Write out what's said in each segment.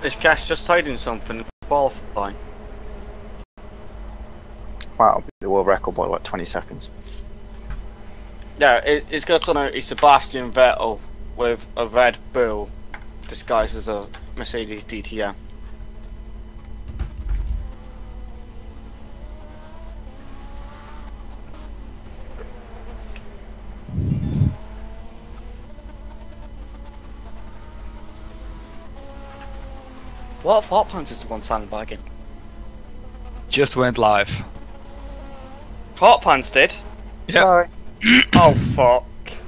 Is Cash just hiding something? Qualifying. Wow, the world record by like 20 seconds. Yeah, it's got on a Sebastian Vettel with a Red Bull disguised as a Mercedes DTM. What of Hot Pants is the one sandbagging? Just went live. Hot Pants did? Yeah. Oh fuck.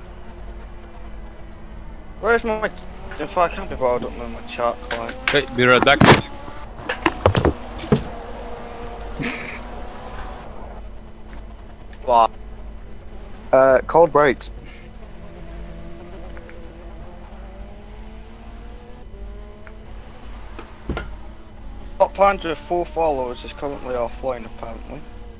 Where's my... If I can't be bothered, I don't know my chat client. Okay, be right back. What? Cold brakes. Hot Pants with 4 followers is currently offline apparently.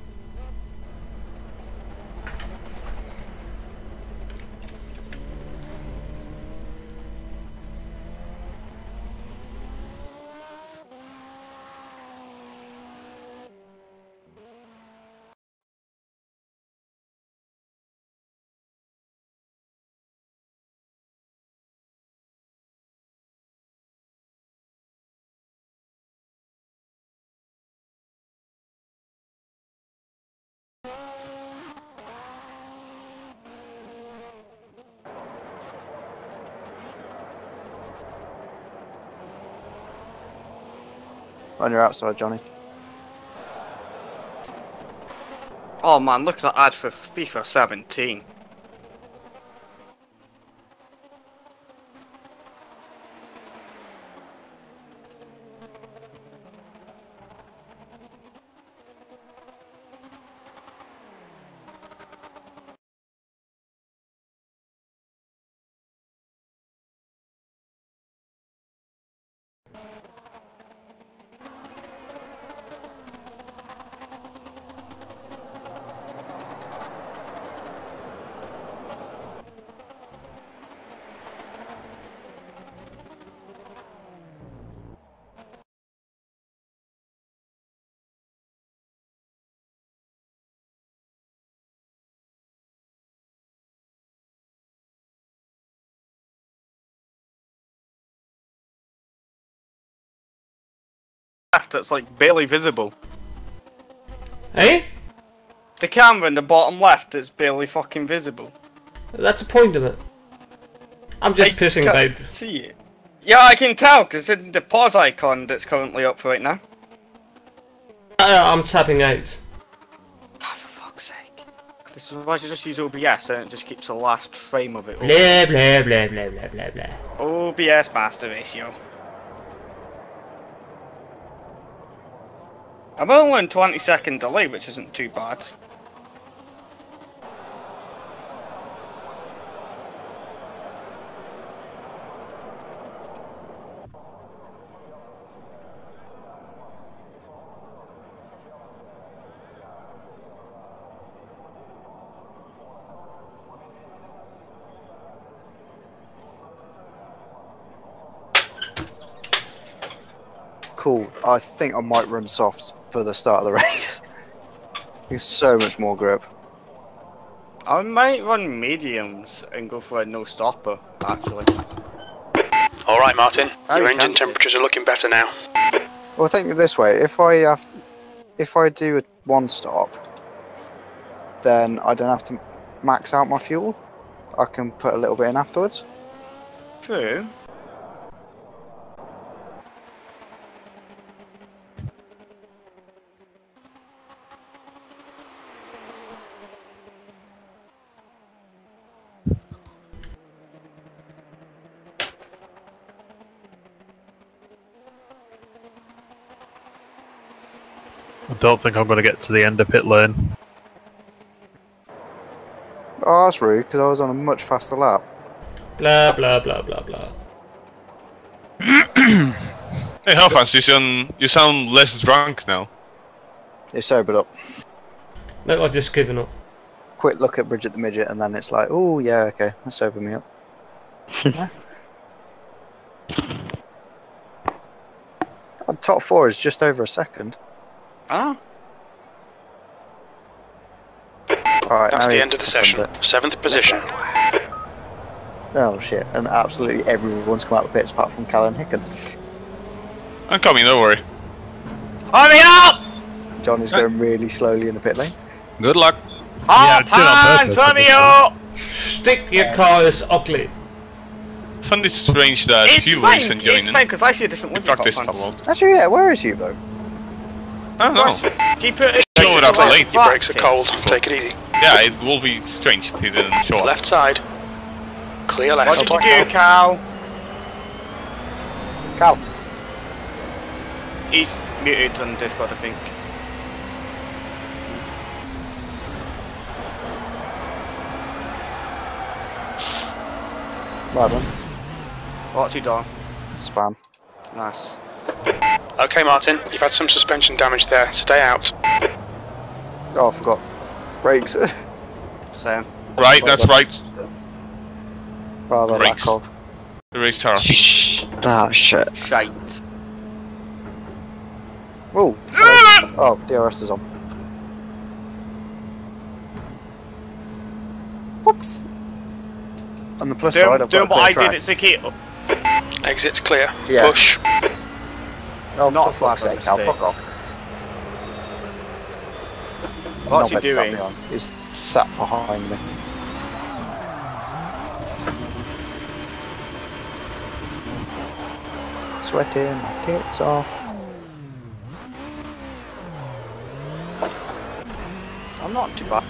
On your outside, Johnny. Oh man, look at that ad for FIFA 17. That's like barely visible. Eh? The camera in the bottom left is barely fucking visible. That's the point of it. I'm just pissing can't about. See it. Yeah, I can tell because it's the pause icon that's currently up right now. I'm tapping out. Oh, for fuck's sake. This is why you just use OBS and it just keeps the last frame of it. Blah blah blah blah blah blah blah. OBS master ratio. I'm only on 20-second delay, which isn't too bad. Cool. I think I might run softs for the start of the race. There's so much more grip. I might run mediums and go for a no-stopper, actually. Alright Martin, Very your engine tempted. temperatures are looking better now. Well, think of it this way: if I do a one stop, then I don't have to max out my fuel. I can put a little bit in afterwards. True. I don't think I'm going to get to the end of pit lane. Oh, that's rude, because I was on a much faster lap. Blah blah blah blah blah. Hey, how fancy? You sound less drunk now. It's sobered up. No, I've just given up. Quick look at Bridget the Midget, and then it's like, oh yeah, okay, that sobered me up. Top 4 is just over a second. Oh. Alright, That's now the you end of the toughened session. it. 7th position. Oh shit, and absolutely everyone's come out of the pits apart from Cal and Hicken. I'm coming, don't worry. Hurry up! Johnny's going really slowly in the pit lane. Good luck. Yeah, Up, I did on purpose, Antonio! Stick your car is ugly. I find it strange that It's you fine, race and join it's in. fine, because I see a different We one. practiced a lot. Actually, yeah, where is Hugo? I don't know. Keep it. Show it up late. Your brakes are cold. Take it easy. Yeah, it will be strange if he didn't show up. Left side. Clear left. What did you do, Cal? Cal. He's muted on Discord, I think. Well done. What's he done? Spam. Nice. Okay, Martin. You've had some suspension damage there. Stay out. Oh, I forgot. Brakes. Same. Right, that's right. Rather lack Brakes. of. The race car. Ah, shit. Shite. Oh. Oh, DRS is on. Whoops. On the plus side, I've Doing got a what clear I did track. at Sakito. Exit's clear. Yeah. Push. Oh, Not for fuck's flag sake, Cal, mistake. fuck off. What's he Not meant to sat doing? me on. He's sat behind me. Sweating my tits off. I'm not too bad.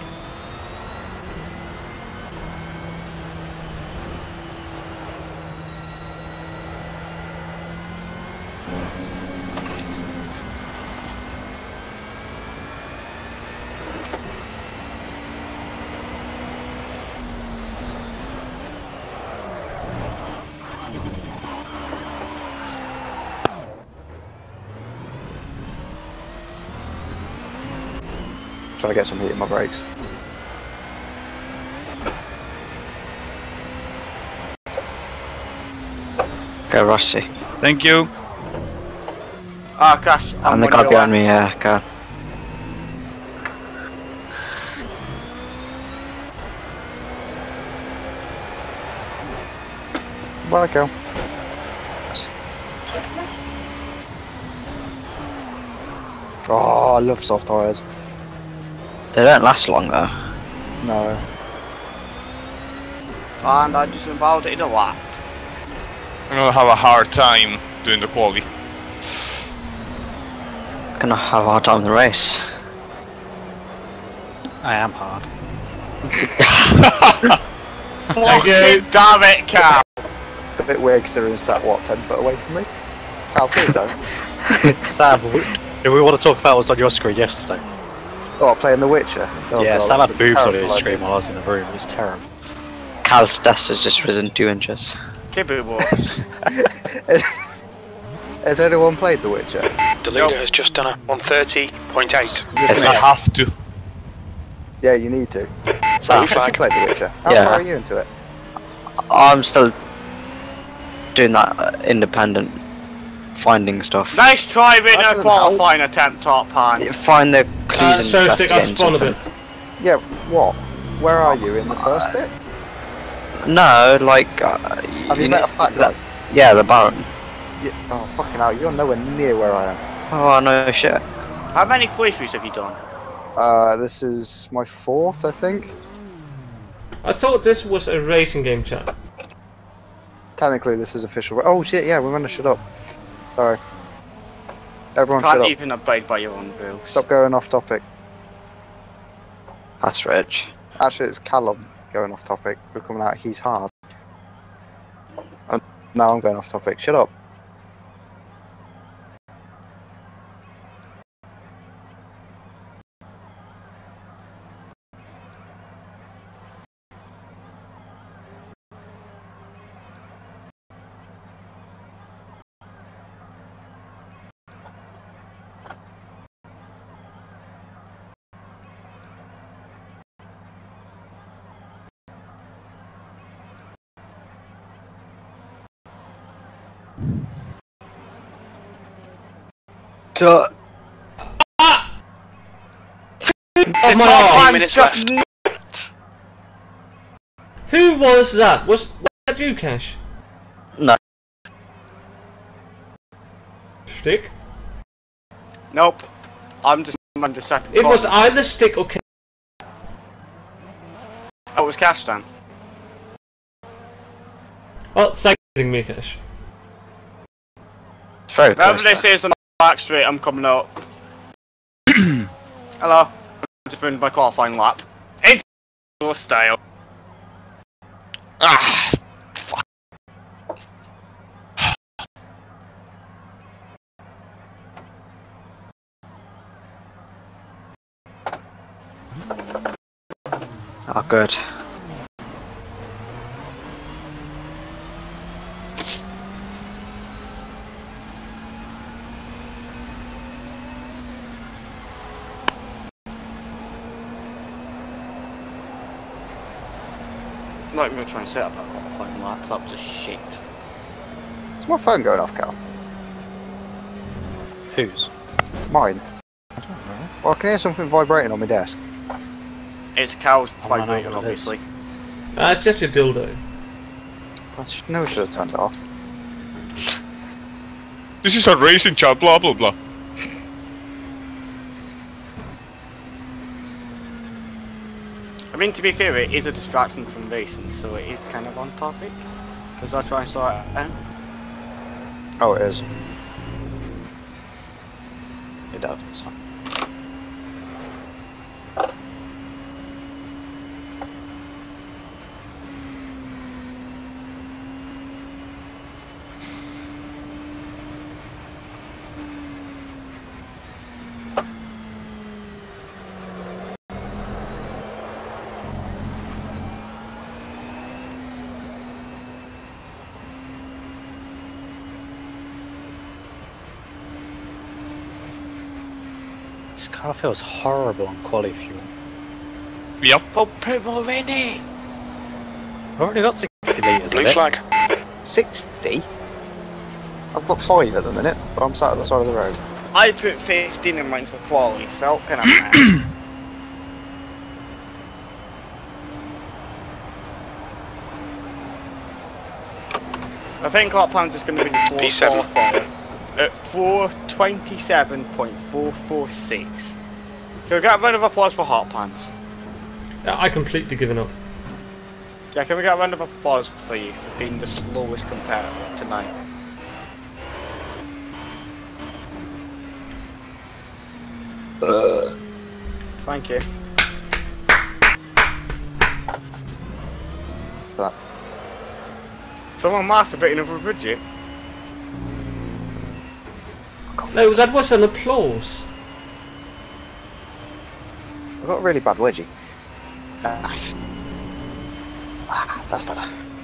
Trying to get some heat in my brakes. Go Rossi. Thank you. Ah, Crash. And the guy behind me, yeah, go. Bye, Cal. Oh, I love soft tyres. They don't last long though. No. And I just involved it in a lap. I'm gonna have a hard time doing the quali. Gonna have a hard time in the race. I am hard. Fucking damn it, Cal! A bit weird considering he's sat, what, 10 foot away from me? Cal, please don't. Sam, we want to talk about what was on your screen yesterday. Oh, playing The Witcher? Oh, Yeah, God, Sam that's had a boobs on terrible his screen idea. while I was in the room. It was terrible. Cal's desk has just risen 2 inches. Keep it walk. Has anyone played The Witcher? The leader has just done a 130.8. Just I me? have to. Yeah, you need to. Sam, You've actually played The Witcher. How Yeah. far are you into it? I'm still doing that independent finding stuff. Nice driving That a doesn't qualifying attempt, top pan. Find the clues and So stick, I'll investigating spawn a something. bit. Yeah, what? Where are you? In the first bit? No, like. Have you met a fat guy? Yeah, the Baron. Yeah. Oh, fucking hell, you're nowhere near where I am. Oh, no shit. How many playthroughs have you done? This is my 4th, I think. I thought this was a racing game, chat. Technically, this is official. Oh shit, yeah, we're gonna shut up. Sorry. Everyone shut Can't up. even abide by your own rules. Stop going off topic. That's rich. Actually, it's Callum going off topic. We're coming out, he's hard. And now I'm going off topic. Shut up. Oh my Top arse. time's minutes just left. Who was that? Was that you, Cash? No. Stick? Nope. I'm just second. It was corner. either Stick or Cash. Oh, it was Cash then. Well, seconding me, Cash. It's very Whatever close. this is on the back straight, I'm coming up. Hello. I'm just doing my qualifying lap. It's your style. Ah, Oh, good. I'm not even going to try and set up that qualifying lap. That was a shit. Is my phone going off, Cal? Whose? Mine. Well, I can hear something vibrating on my desk. It's Cal's Oh, I know vibrating, what it is. obviously. It's just your dildo. I know I should have turned it off. this is a racing chat, blah blah blah. I mean, to be fair, it is a distraction from racing, so it is kind of on topic. Because I'll try and sort it out. Oh, it is. It does. It's fine. This car feels horrible on quali fuel. Yep. For people ready! I've already got 60 litres of Blue it. flag. 60? I've got 5 at the minute, but I'm sat at the side of the road. I put 15 in mine for quality. Felt kind of mad. I think Hot Pants is going to be the slowest P7. qualifier at 4:27.446. Can we get a round of applause for Hot Pants? I completely given up. Yeah, can we get a round of applause for you for being the slowest competitor tonight? Thank you. That. Someone masturbating over a budget? No, that was an applause. I've got a really bad wedgie. Nice. Ah, that's better.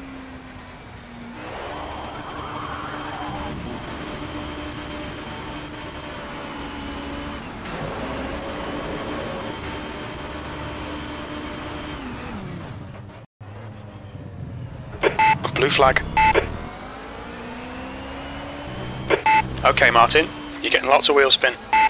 Blue flag. Okay, Martin. You're getting lots of wheel spin.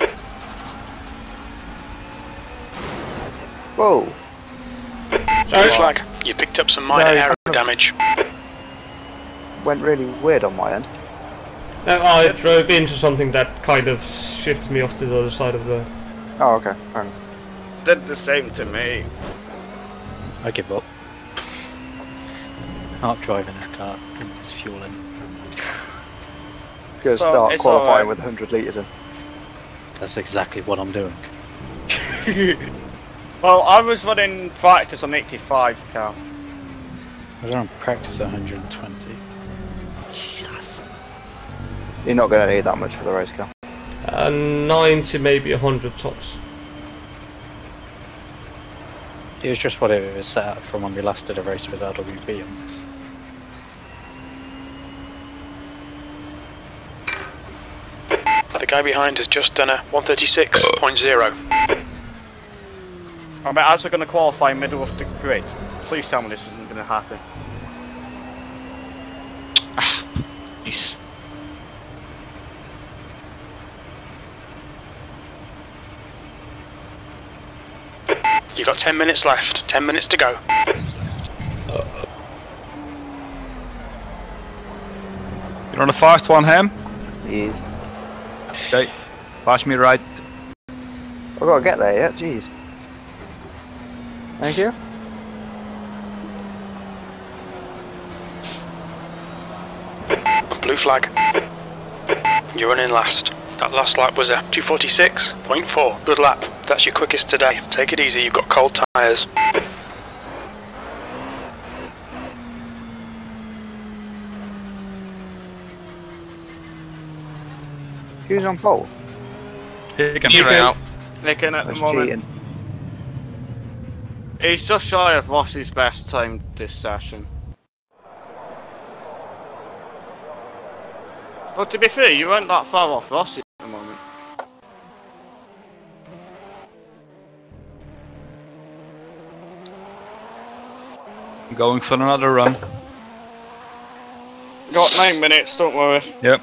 Whoa! Blue flag. You picked up some minor No, aero kind of- damage. Went really weird on my end. No, I drove into something that kind of shifted me off to the other side of the road. Oh, okay. Fair enough. Did the same to me. I give up. Not driving this car. It's fueling. Gonna So, start it's qualifying alright. with 100 litres in. That's exactly what I'm doing. Well, I was running practice on 85, Carl. I was on practice at 120. Jesus. You're not gonna need that much for the race car. 90, maybe 100 tops. It was just what it was set up from when we last did a race with RWB on this. The guy behind has just done a 136.0. I'm actually going to qualify middle of the grid. Please tell me this isn't going to happen. Nice. You got 10 minutes left. 10 minutes to go. You're on the fast one, Ham? Yes. Okay. Pass me right. I've got to get there yet, jeez. Thank you. Blue flag. You're running last. That last lap was a 2:46.4. Good lap. That's your quickest today. Take it easy, you've got cold tyres. Who's on pole? He can Me right now. Licking at the That's moment. cheating. He's just shy of Ross's best time this session. But to be fair, you weren't that far off Rossi at the moment. I'm going for another run. Got 9 minutes, don't worry. Yep.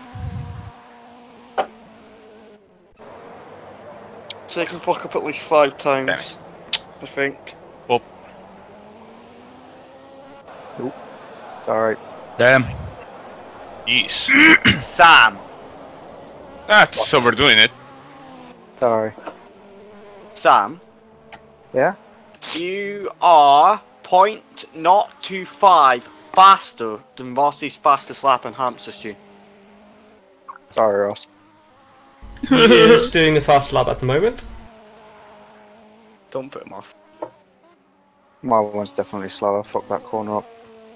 So you can fuck up at least 5 times, I think. Well, It's alright. Damn. yes. Sam! That's overdoing it. It's alright. Sam, Yeah? you are 0.025 faster than Rossi's fastest lap in Hampshire. Sorry, Ross. He is doing a fast lap at the moment. Don't put him off. My one's definitely slower. Fuck that corner up.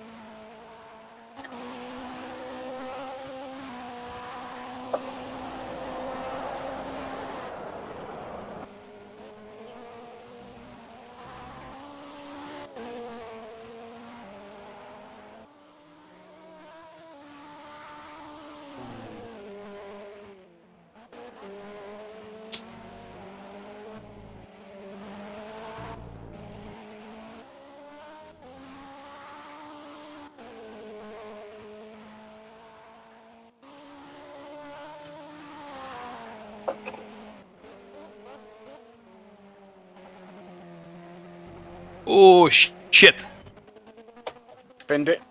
Oh shit! Bend it.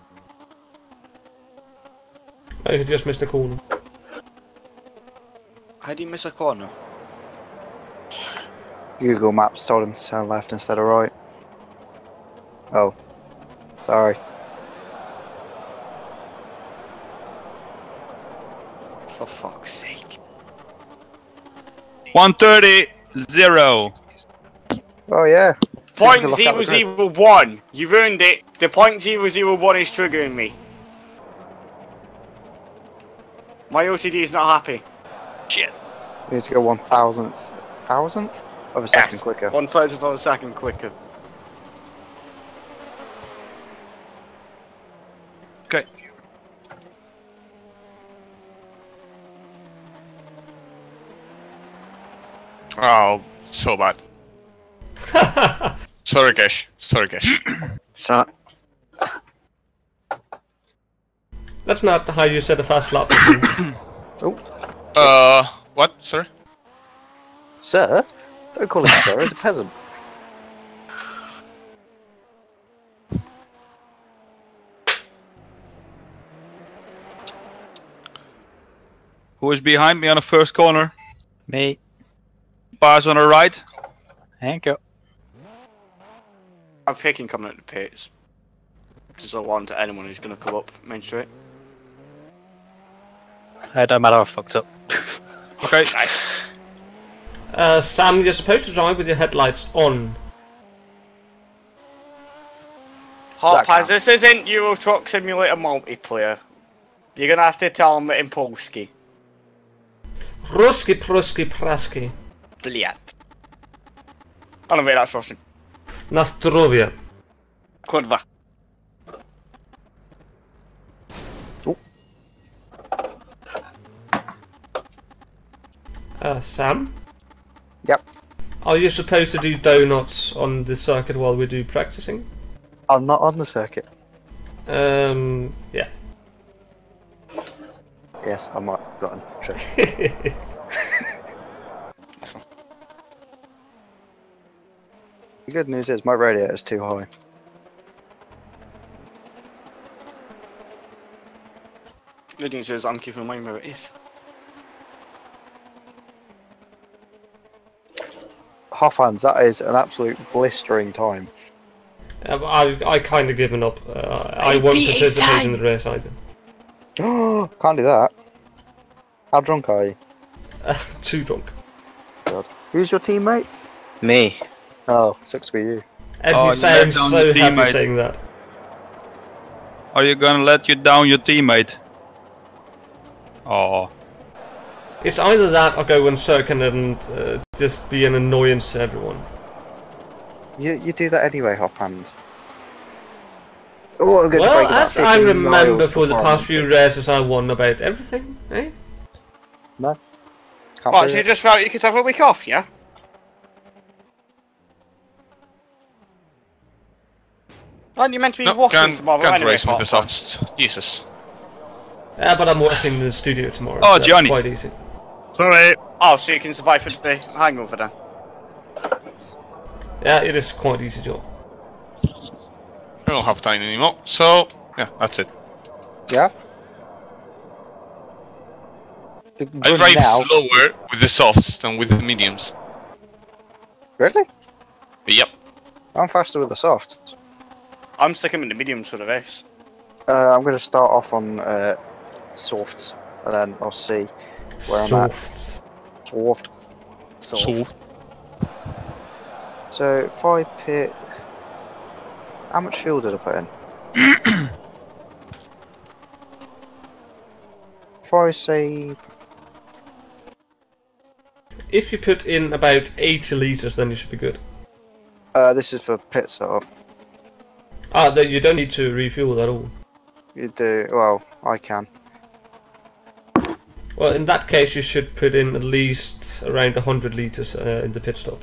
Oh, he just missed a corner. How do you miss a corner? Google Maps told him to turn left instead of right. Oh. Sorry. For fuck's sake. 130, 0. Oh yeah. See if I can look at the grid. 0.001. You ruined it. The 0.001 is triggering me. My OCD is not happy. Shit. We need to go 1,000th of a second quicker. 1,000th of a second quicker. Okay. Oh, so bad. Sorry, Cash. Sorry, Cash. So, That's not how you set a fast lap. What? Sorry? Sir? Don't call him sir, he's a peasant. Who is behind me on the first corner? Me. Bars on the right. Thank you. I'm thinking coming at the pits. Just a one to anyone who's going to come up Main Street. It don't matter, I fucked up. Okay. Nice. Sam, you're supposed to drive with your headlights on. Hot That Pies, count? this isn't Euro Truck Simulator multiplayer. You're going to have to tell them it in Polski. Ruski, pruski, praski. Bliat. Oh no, wait, that's Russian. Na zdrowie. Kurwa. Sam? Yep. Are you supposed to do donuts on the circuit while we do practicing? I'm not on the circuit. Yeah. Yes, I might have gotten tricked. The good news is my radiator is too high. Good news is I'm keeping mine where it is. Hop hands, that is an absolute blistering time. I kind of given up. I won't participate in the race either. Oh, can't do that. How drunk are you? Too drunk. God. Who's your teammate? Me. Oh, sucks to be you. And Oh, you you sound let down so your happy teammate. saying that. Are you gonna let you down your teammate? Oh. It's either that or go on second and just be an annoyance to everyone. You do that anyway, hop hands. Oh, I'm going to Well, break about as I 50 remember miles for the before past I'm few into- races, I won about everything, eh? No. Can't What, prove so you it. just felt you could have a week off, yeah? Aren't you meant to be No, walking tomorrow can't anyway, race with the Hot Man? softs. Jesus. Yeah, but I'm working in the studio tomorrow. Oh, so that's Johnny. quite easy. Sorry. Oh, so you can survive for the hangover then? Yeah, it is quite easy job. I don't have time anymore, so yeah, that's it. Yeah? I Run drive now. slower with the softs than with the mediums. Really? Yep. I'm faster with the soft. I'm sticking with the mediums for the race. I'm going to start off on softs, and then I'll see where I'm at. Softs. Soft. So So if I pit, how much fuel did I put in? If I say, If you put in about 80 liters, then you should be good. this is for pit setup. Ah, then you don't need to refuel at all. You do well. I can. Well, in that case, you should put in at least around 100 liters in the pit stop.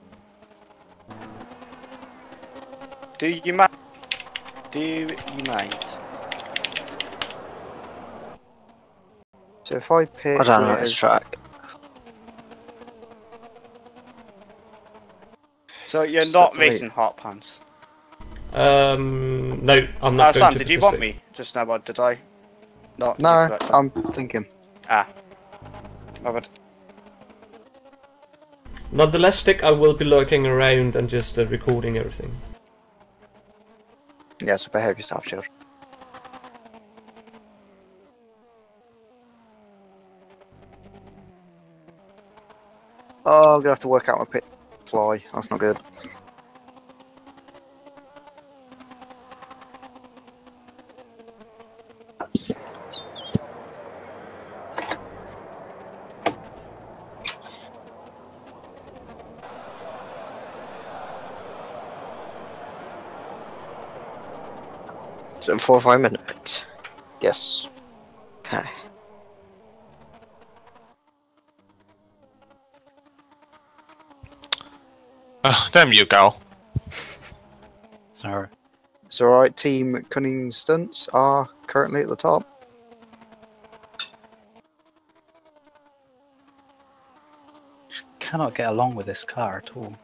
Do you mind? Do you mind? So if I pit, I don't know with- this track. So you're Set not to lead. racing Hot Pants? No, I'm not going Sam, to did you want participate. me just now, or did I? Not No, correct? I'm thinking. Ah. My bad. Nonetheless, Stick, I will be lurking around and just recording everything. Yeah, so behave yourself, children. Oh, I'm gonna have to work out my pit fly. That's not good. So 4 or 5 minutes. Yes. Okay. damn you, Gal. Sorry. It's alright, Team Cunning Stunts are currently at the top. Cannot get along with this car at all.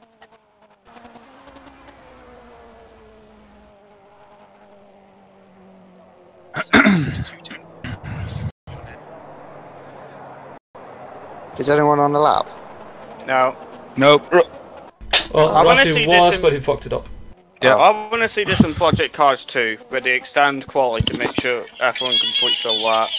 Is anyone on the lap? No. Nope. Well, I wanna Rossi see was, this in- but he fucked it up. Yeah. I want to see this in Project Cars 2, where they extend quality to make sure everyone completes their lap.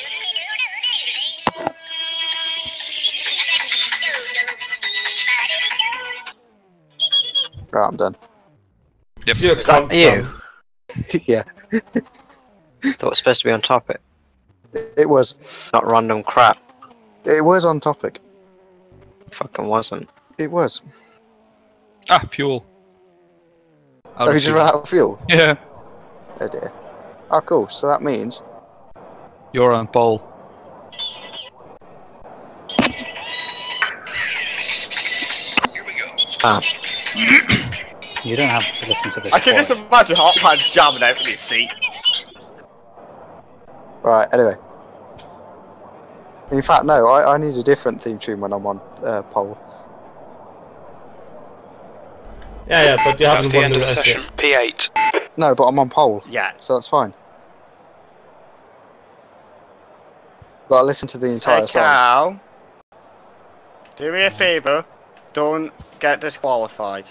Right, I'm done. You're Is that cunt, you? son. Yeah, Thought it was supposed to be on topic, it was. not random crap. It was on topic. Fucking wasn't. It was. Ah, fuel. Out Oh, of you just fuel. ran out of fuel? Yeah, Oh dear. Oh, cool. So that means you're on pole. Ah, You don't have to listen to this. I can just twice. imagine Hot Pants jamming out in his seat. right. Anyway, in fact, no. I need a different theme tune when I'm on pole. Yeah, but you That's haven't the won end the of the race session. yet. P8. No, but I'm on pole, Yeah. so that's fine. Gotta listen to the entire song. Cal, do me a favour. Don't get disqualified.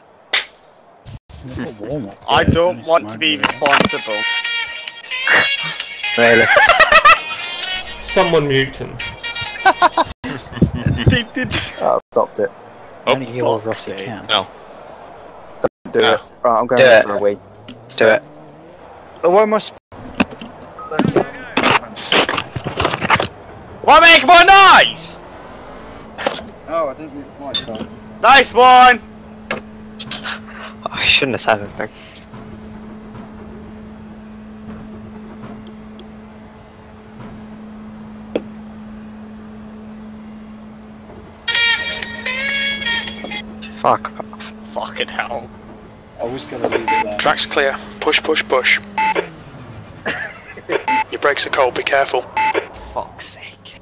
I don't want to be responsible. Really? Someone mute him. Oh, stopped it. Only you or fuck's Rossi sake. can. No. Do No. it. Right, I'm going Do out it. for a wee. Do it. Oh, why am I... Wanna make more noise? Oh, I didn't mute the microphone. Nice one! Oh, I shouldn't have said anything. Fuck off. Fucking hell. I was going to leave it there. Track's clear. Push, push, push. Your brakes are cold, be careful. Fuck's sake.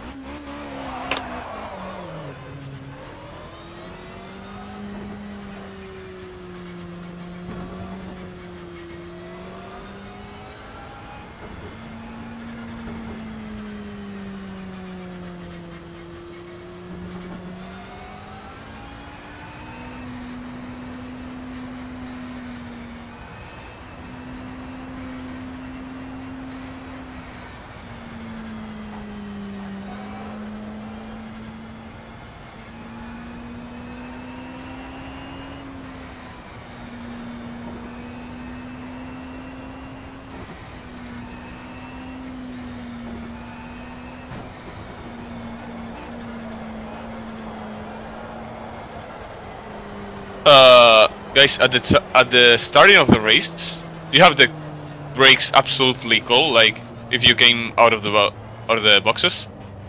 Guys, at the starting of the race, you have the brakes absolutely cold, like if you came out of the boxes.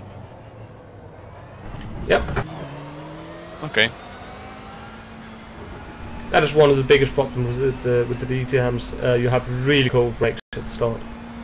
Yep. Okay. That is one of the biggest problems with the DTMs. You have really cold brakes at the start.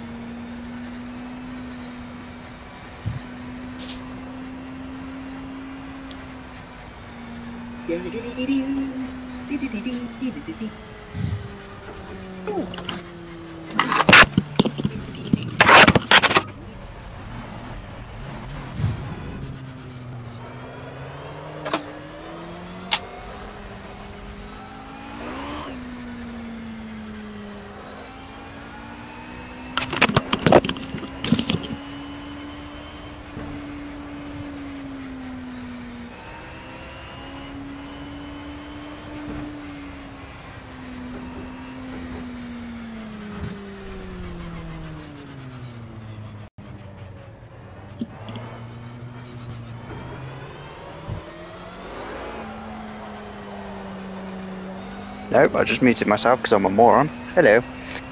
Nope, I just muted myself because I'm a moron. Hello.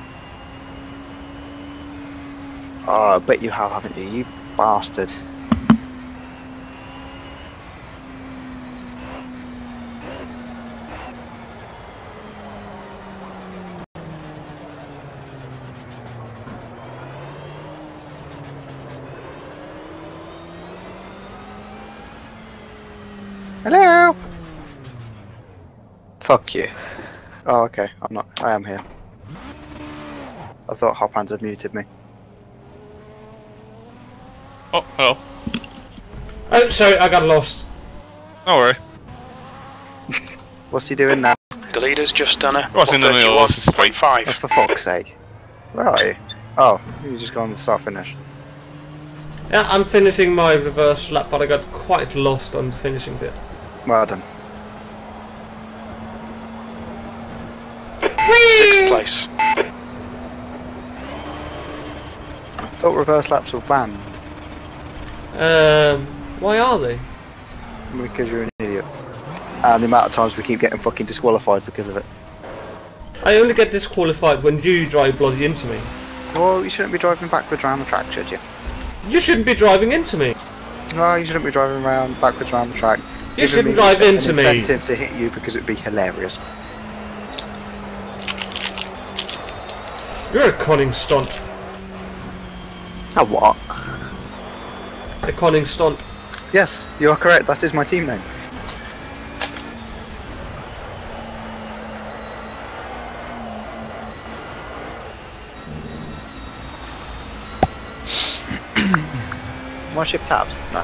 Oh, I bet you have, haven't you, you bastard. Hello. Fuck you. Oh, okay. I'm not. I am here. I thought Hop Hands had muted me. Oh, hello. Oh, sorry, I got lost. Don't worry. What's he doing now? The leader's just done a Was in the middle of the straight. 131.5. Oh, for fuck's sake. Where are you? Oh, you just gone to start finish. Yeah, I'm finishing my reverse lap, but I got quite lost on the finishing bit. Well done. 6th place. I thought reverse laps were banned Why are they? because you're an idiot. And the amount of times we keep getting fucking disqualified because of it. I only get disqualified when you drive bloody into me. Well, you shouldn't be driving backwards around the track, should you? You shouldn't be driving into me. No, you shouldn't be driving around backwards around the track. You Giving shouldn't me drive into an me. incentive to hit you because it would be hilarious. You're a conning stunt. A what? A conning stunt. Yes, you are correct. That is my team name. I shift tabs? No.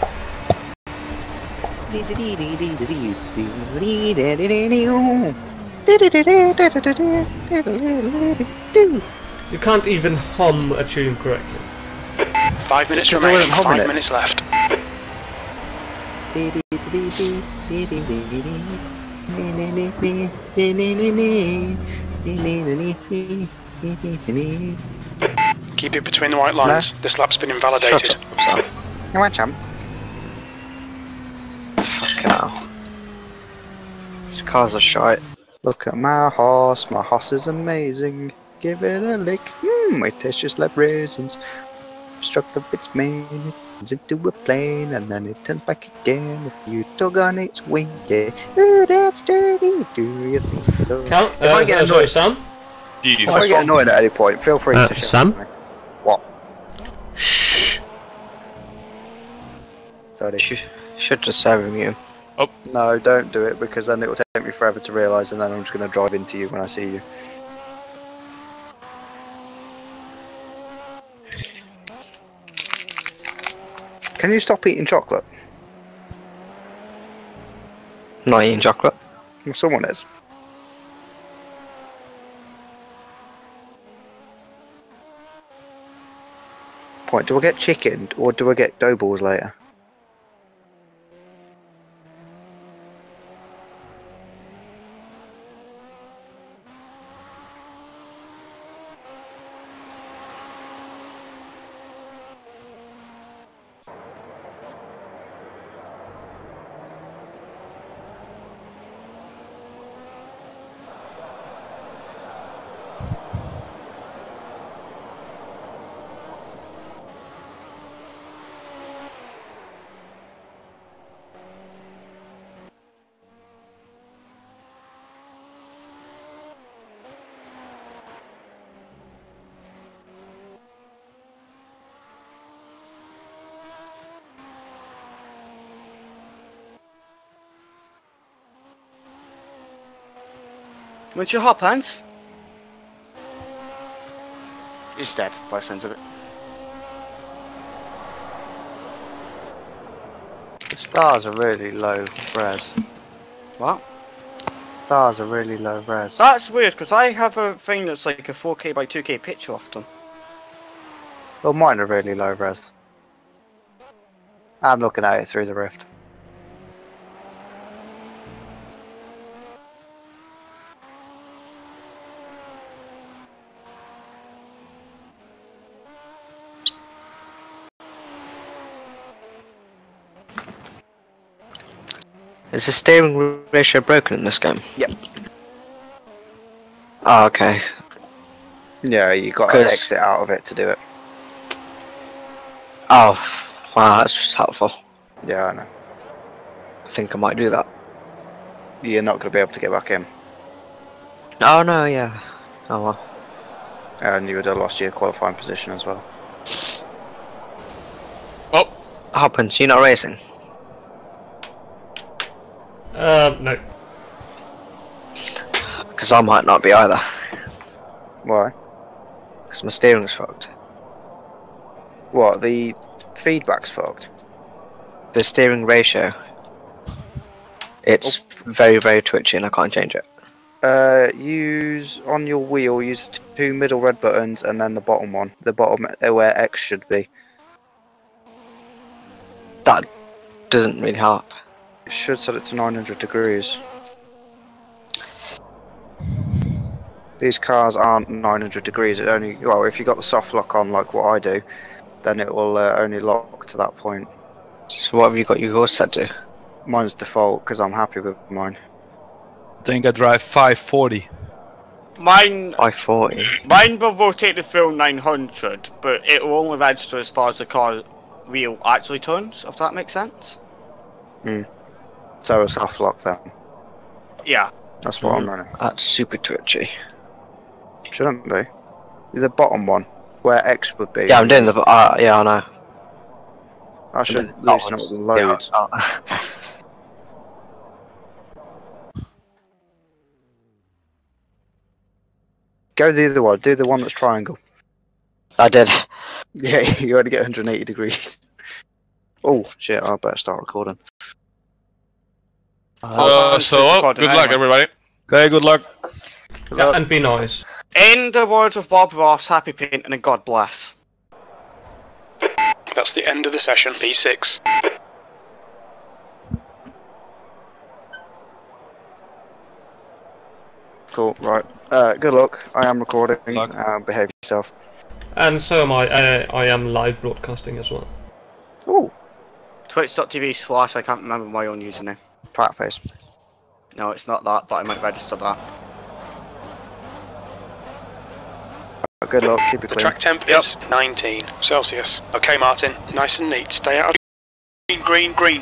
You can't even hum a tune correctly. 5 minutes Because I remaining. wasn't humming 5 it. minutes left. Keep it between the white lines. This lap's been invalidated. Shut up, Sam. Come on, champ. Fucking hell. These cars are shite. Look at my horse is amazing. Give it a lick, it tastes just like raisins. Struck up its mane, it turns into a plane, and then it turns back again. If you tug on its wing, yeah. Ooh, that's dirty, do you think so? Cal, If I get sorry, annoyed, Sam. if I get annoyed at any point, feel free to shout Sam? at me. What? Shh. Sorry. Should just serve you. No, don't do it, because then it will take me forever to realise, and then I'm just going to drive into you when I see you. Can you stop eating chocolate? Not eating chocolate. Well, someone is. Point, do I get chicken or do I get dough balls later? What's your hot pants? He's dead, by the sounds of it. The stars are really low res. What? Stars are really low res. That's weird, because I have a thing that's like a 4K by 2K picture often. Well, mine are really low res. I'm looking at it through the rift. Is the steering ratio broken in this game? Yep. Oh, okay. Yeah, you got to exit out of it to do it. Oh, wow, that's just helpful. Yeah, I know. I think I might do that. You're not going to be able to get back in. Oh, no, yeah. Oh, well. And you would have lost your qualifying position as well. Oh, Hoppins, you're not racing? No. Because I might not be either. Why? Because my steering's fucked. What, the feedback's fucked? The steering ratio. It's very, very twitchy and I can't change it. Use on your wheel, use 2 middle red buttons and then the bottom one. The bottom where X should be. That doesn't really help. It should set it to 900 degrees. These cars aren't 900 degrees. It only, well, if you got the soft lock on like what I do, then it will only lock to that point. So what have you got yours set to? Mine's default because I'm happy with mine. I think I drive 540. Mine 540. Mine will rotate the full 900, but it will only register as far as the car wheel actually turns, if that makes sense. So a soft lock then. Yeah. That's what I'm running. That's super twitchy. Shouldn't be. The bottom one, where X would be. Yeah, I'm doing the. Yeah, I know. I should loosen up the loads. Yeah, Go the other one. Do the one that's triangle. I did. Yeah, you only get 180 degrees. Oh shit! I better start recording. Good luck, everybody. Okay, good luck. Yeah, and be nice. In the words of Bob Ross, happy painting and God bless. That's the end of the session. P6. Cool. Right. Good luck. I am recording. Behave yourself. And so am I. I am live broadcasting as well. Ooh. Twitch.tv/ I can't remember my own username. Twatface. No, it's not that, but I might register that. Good luck. Keep it The clean. track temp is 19 Celsius. Okay, Martin. Nice and neat. Stay out of green, green.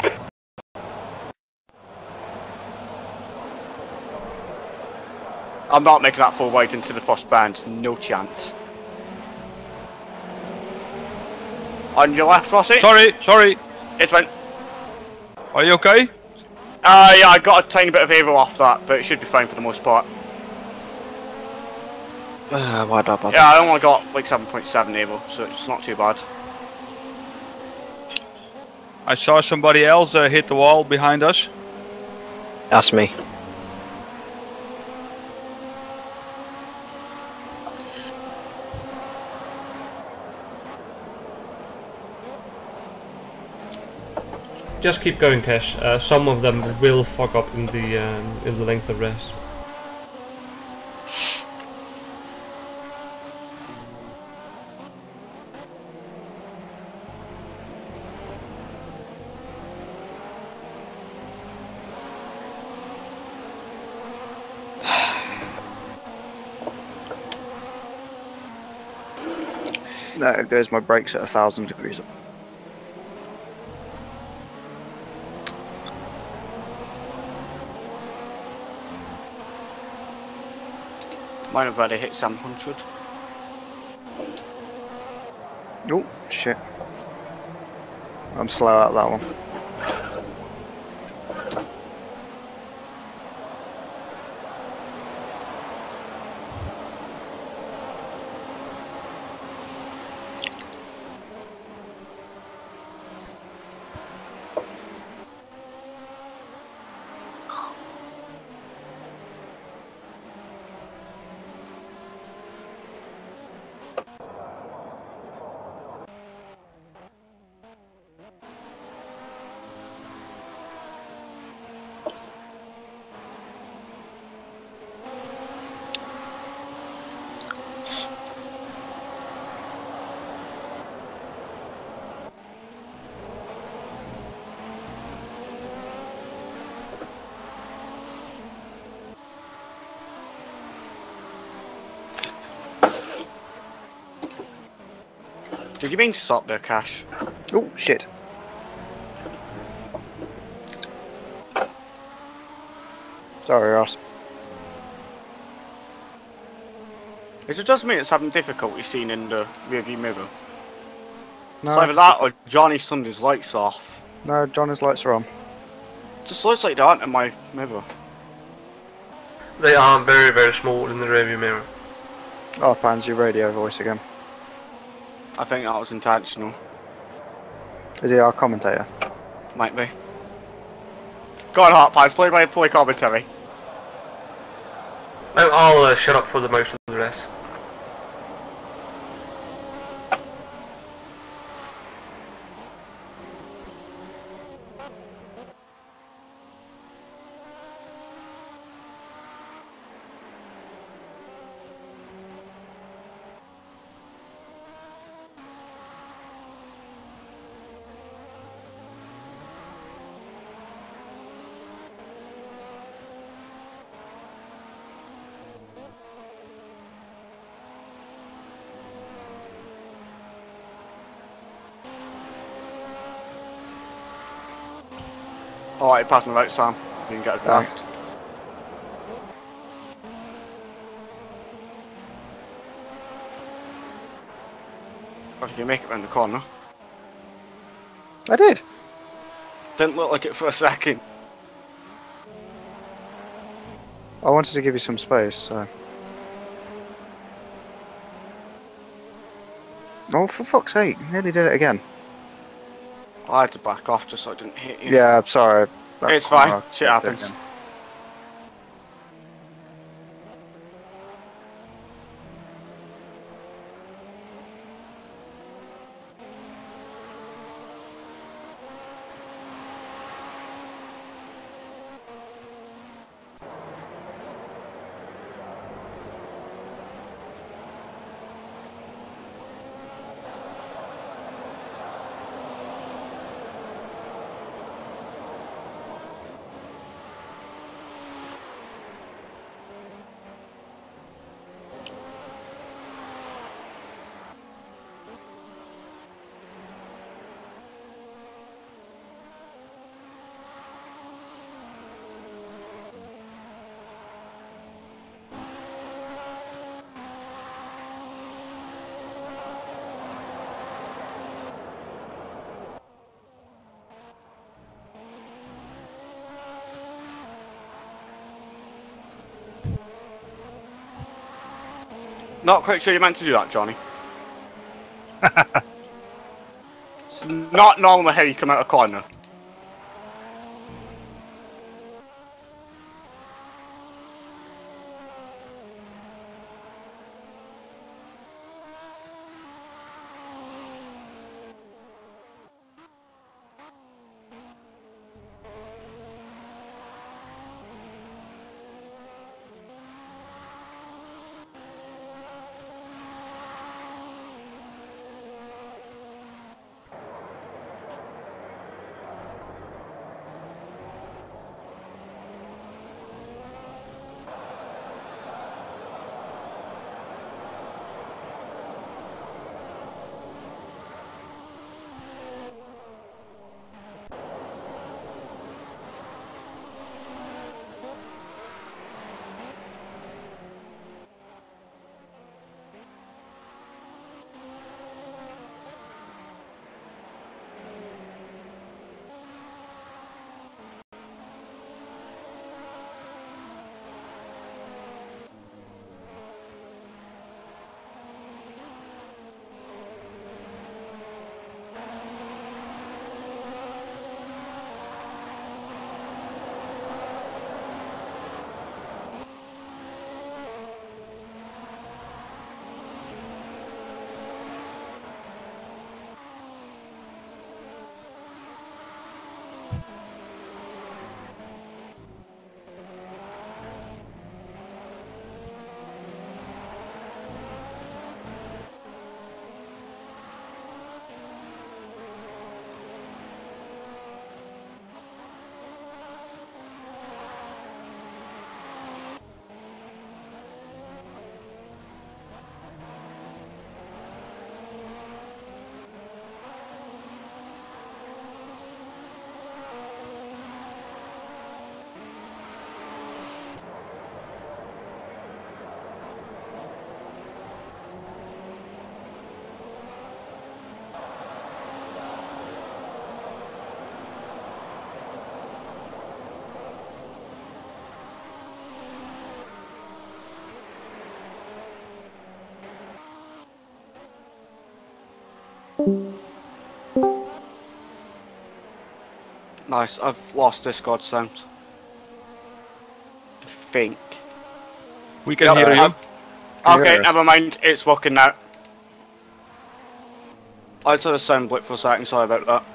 I'm not making that full wide into the first band. No chance. On your left, Rossi. Sorry. It went. Are you okay? Yeah, I got a tiny bit of aero off that, but it should be fine for the most part. Why not bother? Yeah, I only got like 7.7 aero, so it's not too bad. I saw somebody else hit the wall behind us. That's me. Just keep going, Cash. Some of them will fuck up in the length of race. There goes my brakes at 1,000 degrees. Mine have already hit 700. Oh shit! I'm slow at that one. Did you mean to stop there, Cash? Oh shit! Sorry, Ross. Is it just me that's having difficulty seeing in the rearview mirror? No, It's either that or Johnny Sunday's lights off. No, Johnny's lights are on. Just looks like they aren't in my mirror. They are very, very small in the rearview mirror. Oh, Pan's your radio voice again. I think that was intentional. Is he our commentator? Might be. Go on, Hot Pants, play commentary. I'll shut up for the most of the rest. Alright, pass me right, Sam. You can get advanced. Thanks. If you can make it round the corner. I did. Didn't look like it for a second. I wanted to give you some space, so. Oh, for fuck's sake! Nearly did it again. I I had to back off just so I didn't hit you. Yeah, I'm sorry. That It's fine. corner Shit kept happens. hitting. Not quite sure you meant to do that, Johnny. It's not normal how you come out a corner. Nice, I've lost Discord sound. I think. We can hear you. Okay, Yes. never mind, it's working now. I just had a sound blip for a second, sorry about that.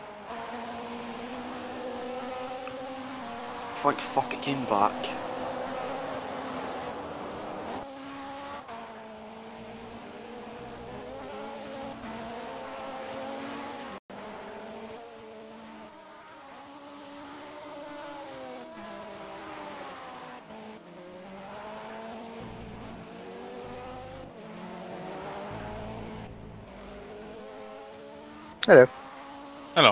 Thank fuck it came back. Hello. Hello.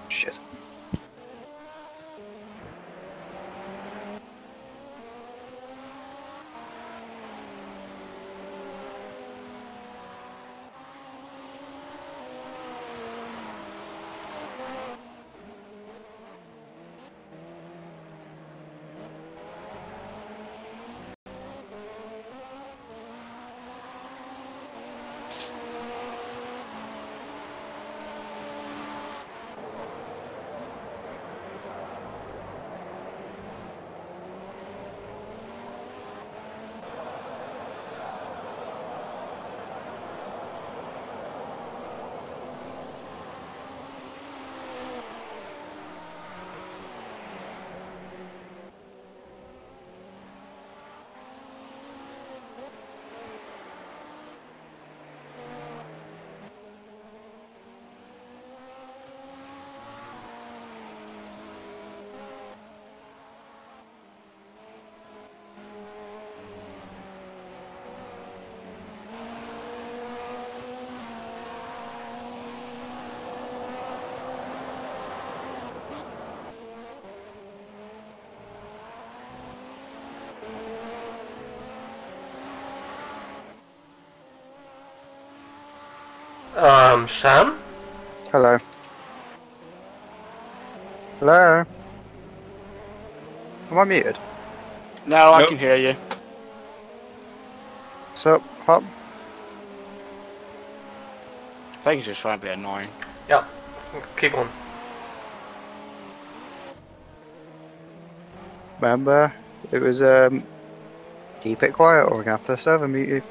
Shit. Sam? Hello. Hello? Am I muted? No, I Nope. can hear you. What's up, Hop? I think he's just trying to be annoying. Yeah, keep on. Remember, it was, keep it quiet or we're gonna have to server mute you.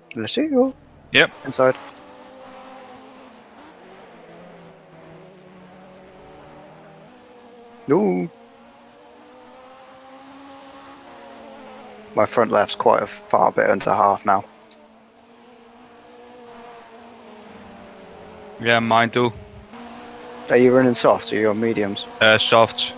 Let's see you. Yep. Inside. No. My front left's quite a far bit under half now. Yeah, mine too. Are you running softs or are you on mediums? Softs.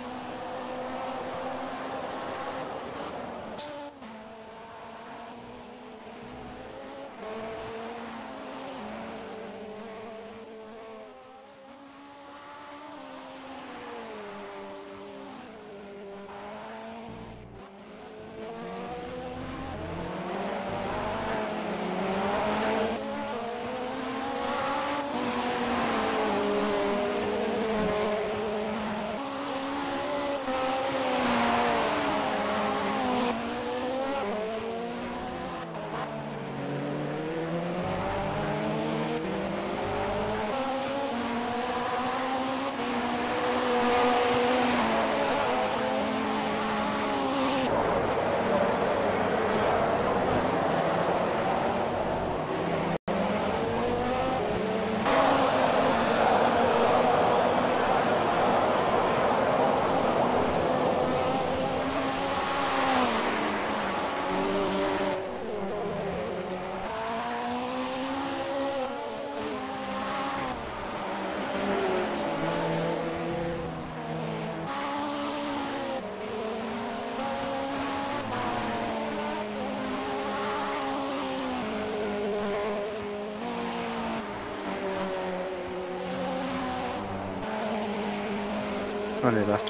Only left.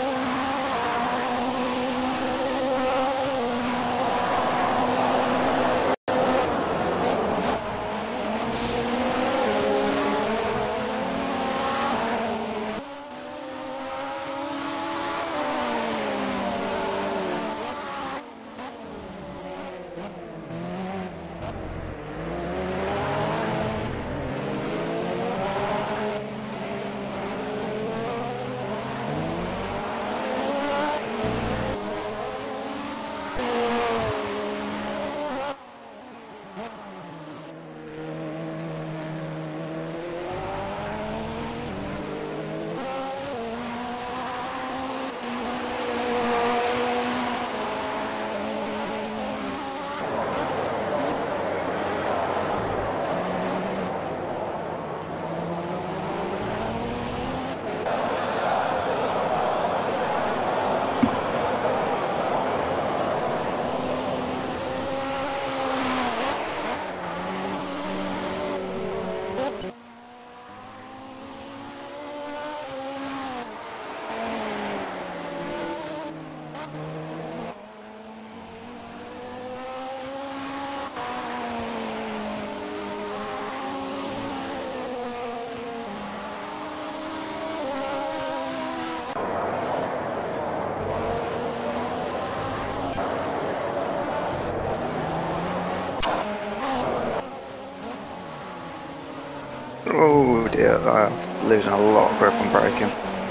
Oh dear, I'm losing a lot of grip on braking.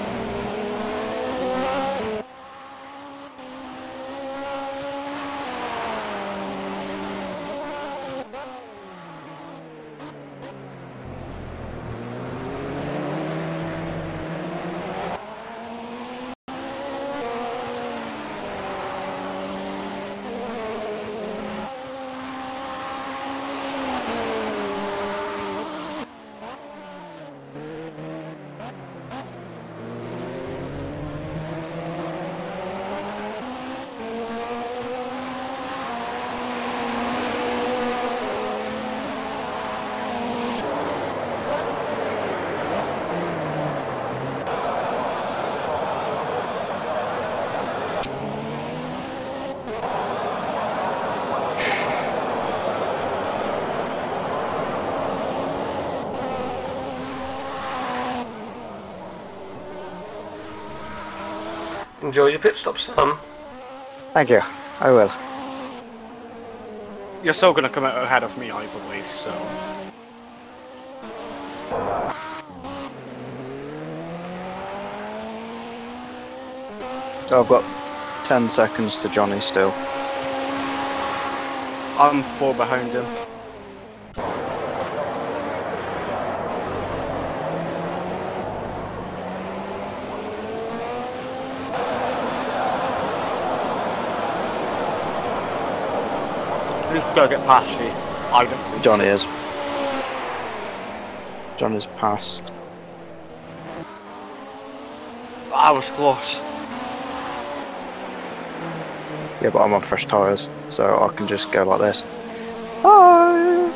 Enjoy your pit stop, Sam. Thank you, I will. You're still going to come out ahead of me, I believe, so... I've got 10 seconds to Johnny still. I'm 4 behind him. Who's going to get past you? I don't think Johnny is. Johnny's passed. I was close. Yeah, but I'm on fresh tyres, so I can just go like this. Bye!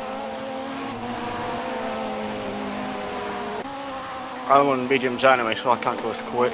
I'm on mediums anyway, so I can't go as quick.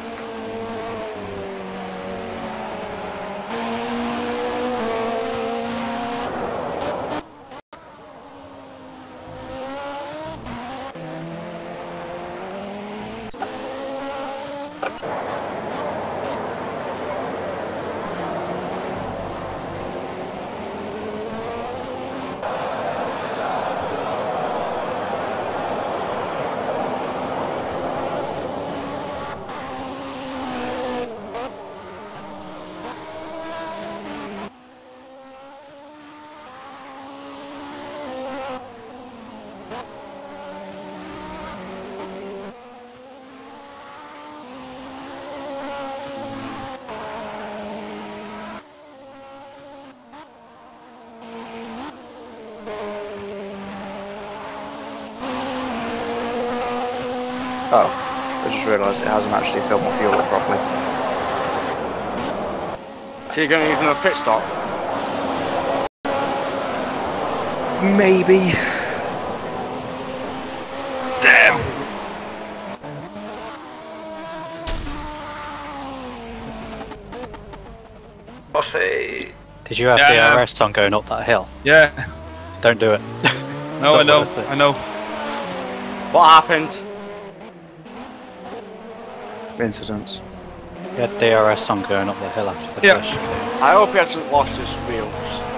Oh, I just realised it hasn't actually filled my fuel up properly. So you're going to use another pit stop? Maybe. Damn! I'll say. Did you have Yeah, the DRS on going up that hill? Yeah. Don't do it. No, I Not know. worth it. I know. What happened? Incidents. You had DRS on going up the hill after the Yeah. first chicane. I hope he hasn't lost his wheels.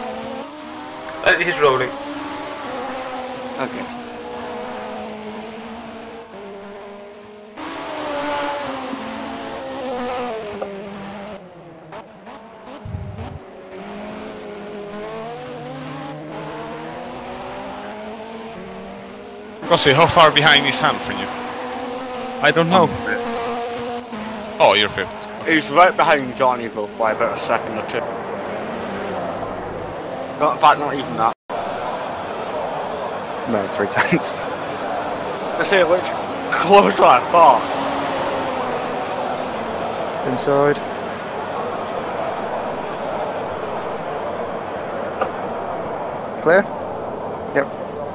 He's rolling. Okay. Rossi, how far behind is Ham from you? I don't know. Oh, you're fifth. He's right behind Johnny though by about a second or two. No, in fact, not even that. No, 3/10. Let's say which close I thought. Inside. Clear? Yep.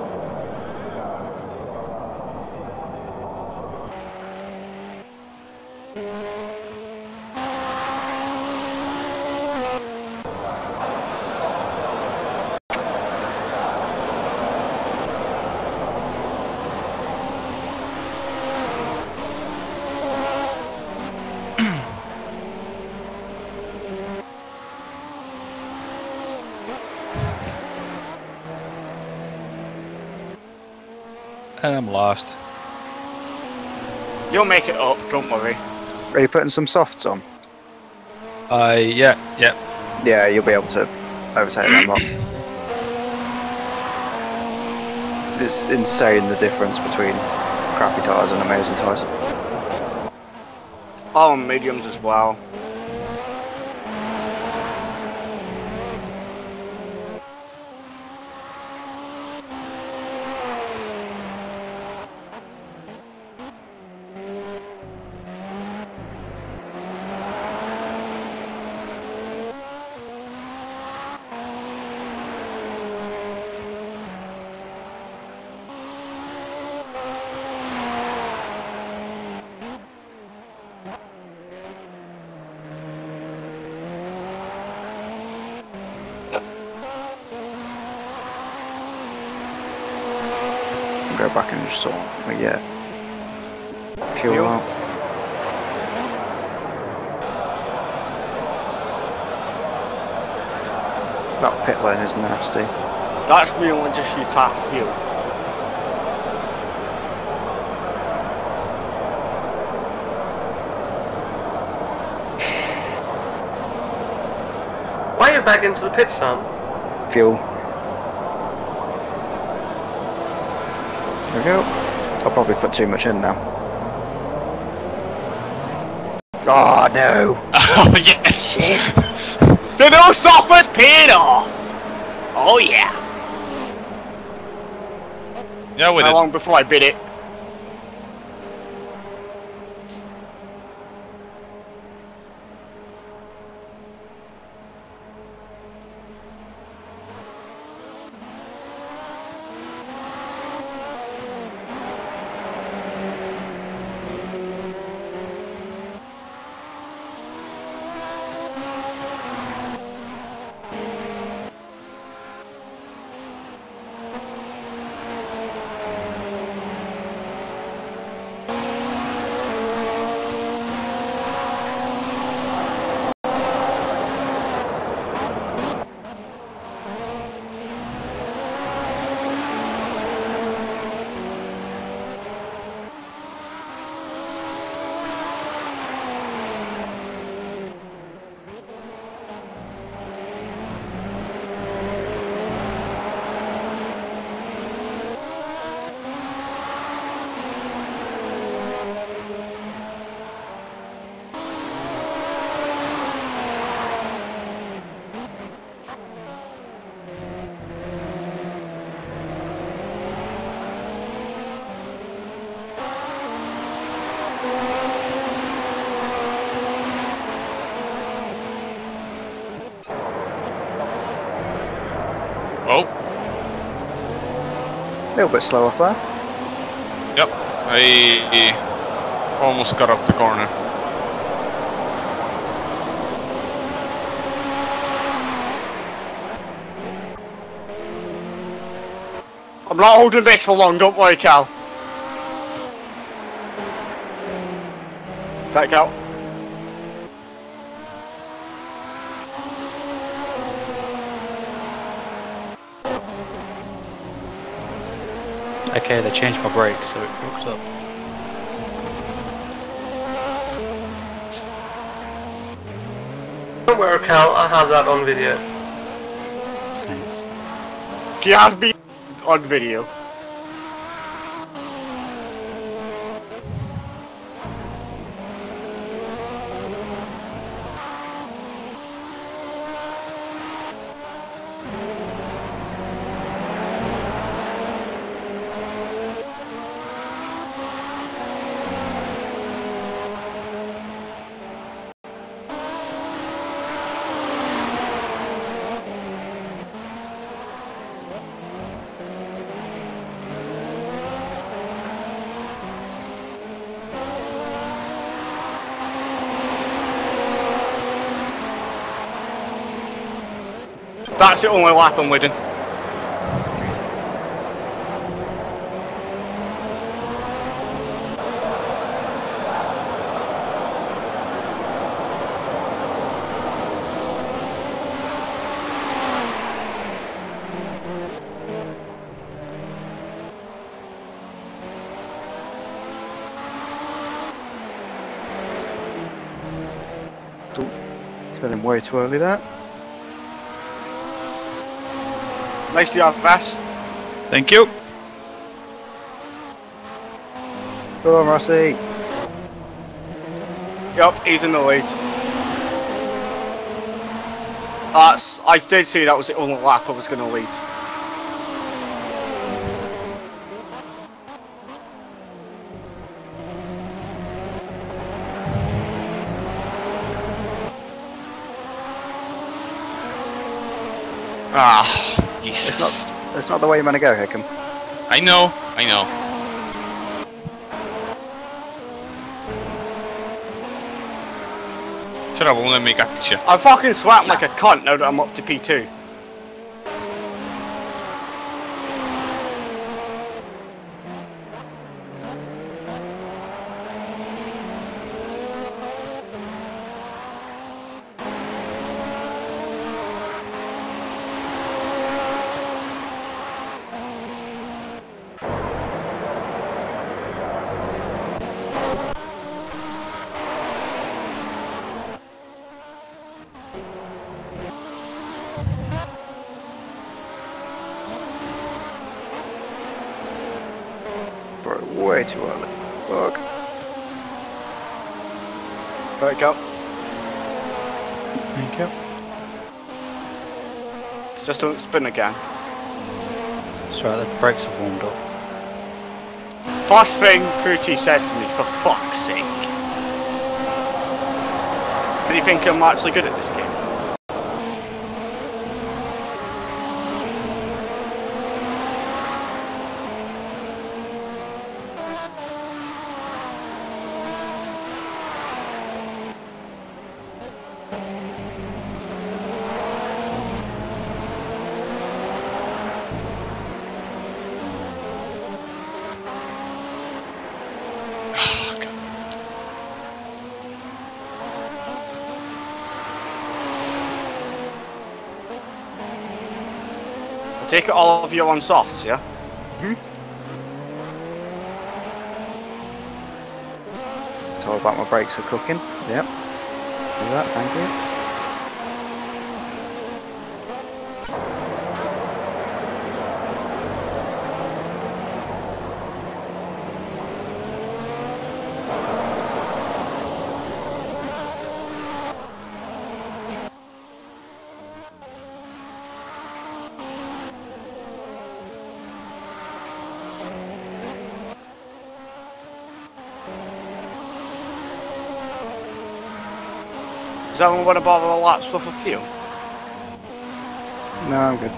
And I'm lost. You'll make it up, don't worry. Are you putting some softs on? Yeah. Yeah, you'll be able to overtake them lot. It's insane the difference between crappy tyres and amazing tyres. All on mediums as well. Go back and just sort of, yeah. Fuel out. That pit lane is nasty. That's me only just use half fuel. Why are you back into the pit, Sam? Fuel. There we go. I'll probably put too much in now. Oh no! Oh, yes! Shit! The no stoppers paid off! Oh yeah! Yeah, with How it. long before I bid it? Oh, A little bit slow off there. yep. I almost got up the corner. I'm not holding this for long, don't worry, Cal. Back out. Okay, they changed my brakes, so it hooked up. Don't worry, Cal, I have that on video. Thanks. You have me on video. That's the only lap I'm winning. Turning way too early there. Nicely off, Bass. Thank you. Go on, Rossi. Yup, he's in the lead. I did see that was the only lap I was going to lead. Ah, Jesus. That's not the way you want to go, Hickam. I know. Shut up, I won't let me catch you. I fucking slapped like a cunt now that I'm up to P2. Way too early. Fuck. Back up. Thank you. Just don't spin again. That's right, the brakes are warmed up. First thing crew chief says to me, for fuck's sake. Do you think I'm actually good at this game? Take it all of you on softs, yeah? It's all about my brakes are cooking. Yep. Do that, thank you. Does anyone want to bother the laps with a few? No, I'm good.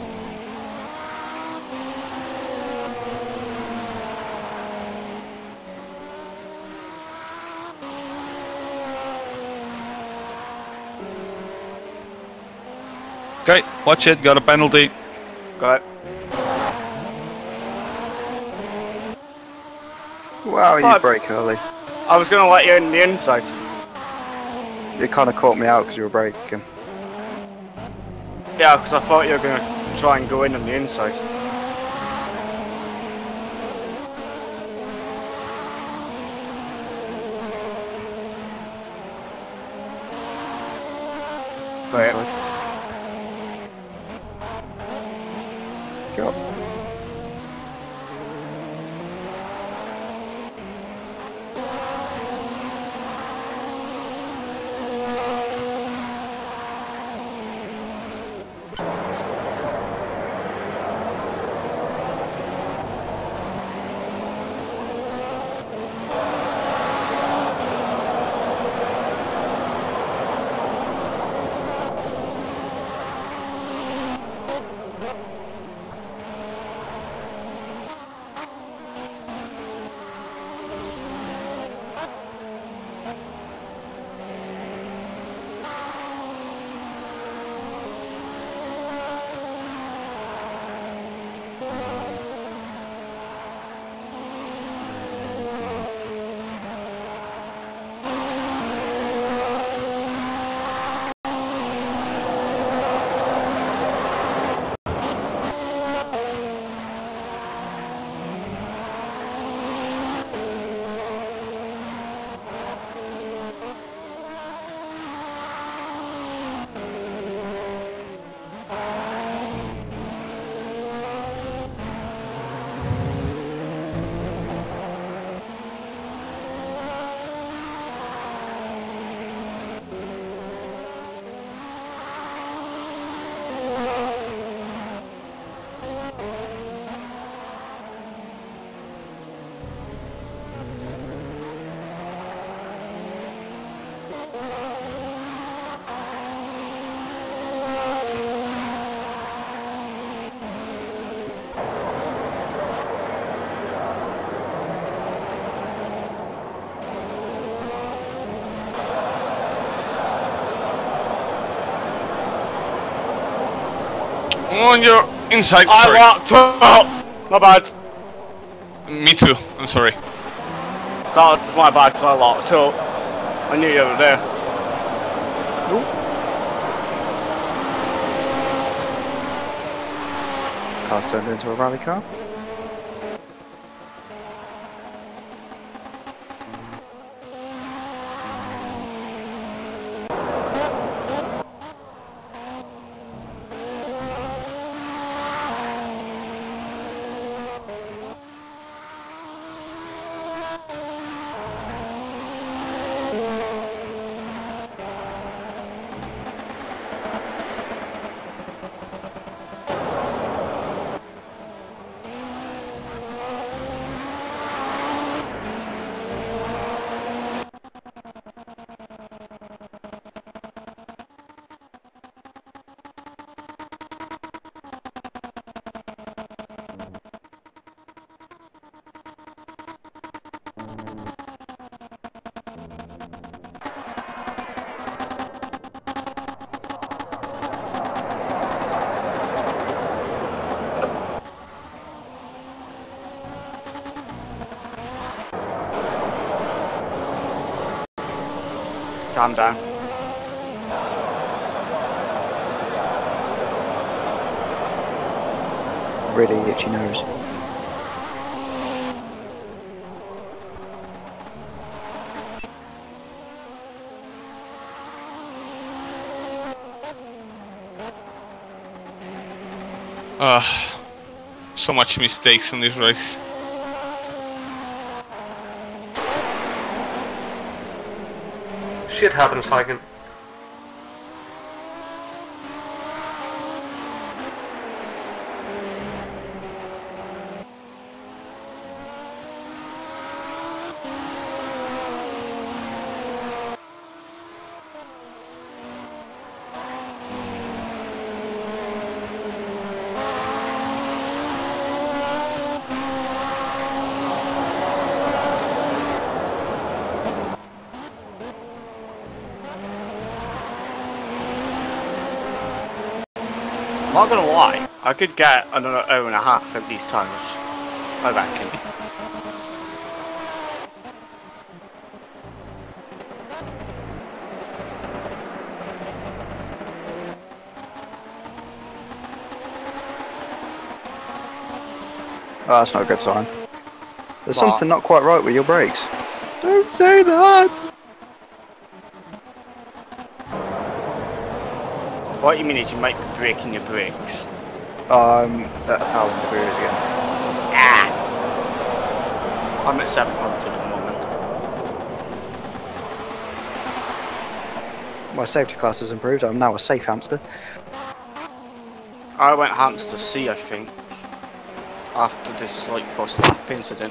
Okay, watch it, got a penalty. Got it. Wow, you brake early. I was gonna let you in the inside. It kind of caught me out because you were braking. Yeah, because I thought you were gonna try and go in on the inside. Right. Inside. Go. On your inside. I Sorry. locked up! My bad. Me too. I'm sorry. That was my bad because I locked up. I knew you were there. Car's turned into a rally car. Calm down. Really itchy nose. So much mistakes in this race. Shit happens, Hagen. I'm not gonna lie, I could get another hour and a half at these times, I reckon. Oh, that's not a good sign. There's What? something not quite right with your brakes. Don't say that! What you mean is you might be breaking your brakes. At 1,000 degrees again. Ah! I'm at 700 at the moment. My safety class has improved. I'm now a safe hamster. I went hamster C, I think, after this like first lap incident.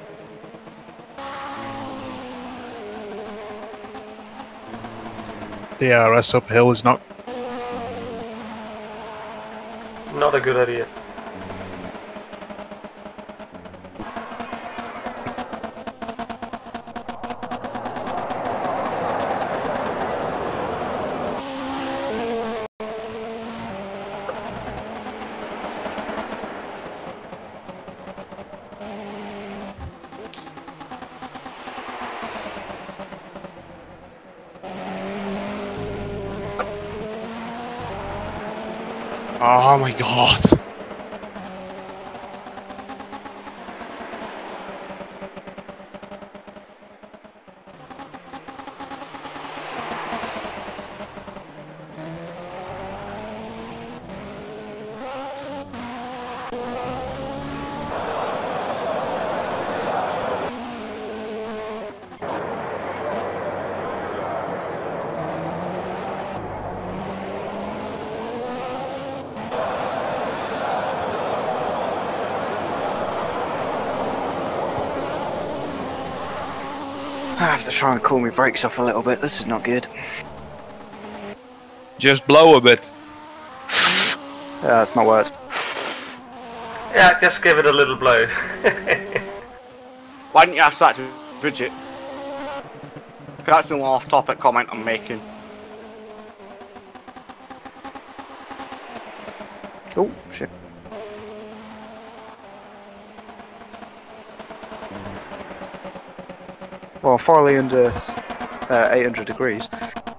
DRS uphill is not. Not a good idea. Oh my god. I have to try and cool my brakes off a little bit. This is not good. Just blow a bit. Yeah, that's not worked. Yeah, just give it a little blow. Why didn't you ask that to Bridget? That's the one off-topic comment I'm making. Oh, shit. Well, finally under 800 degrees.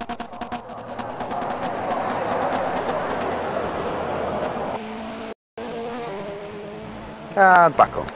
And back up.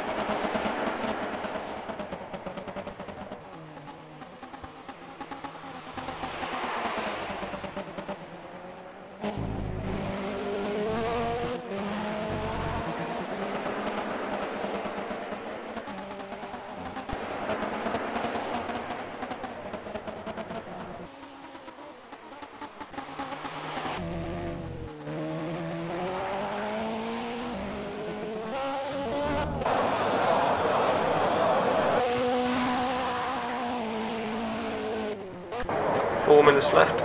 Four minutes left.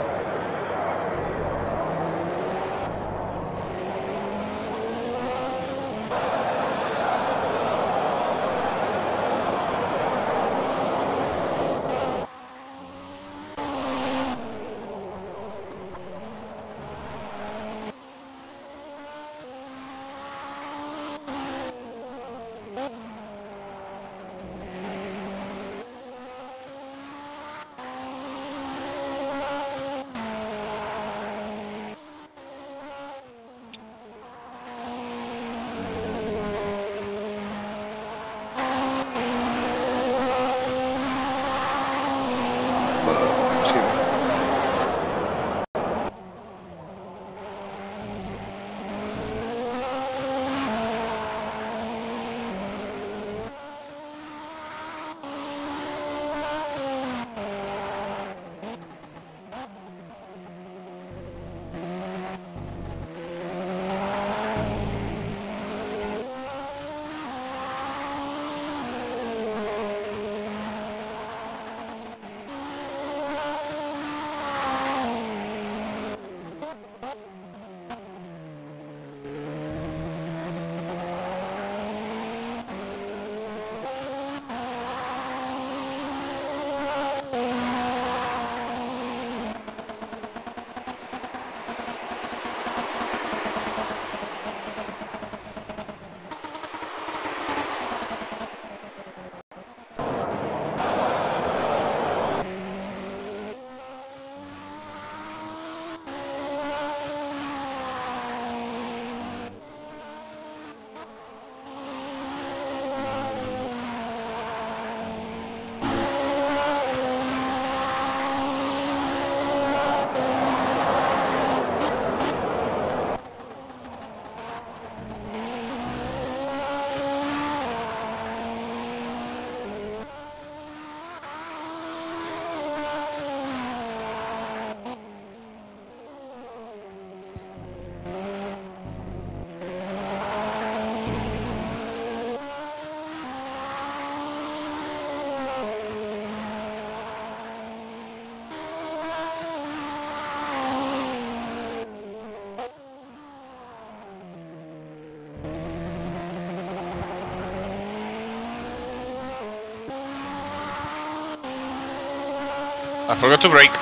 I forgot to brake.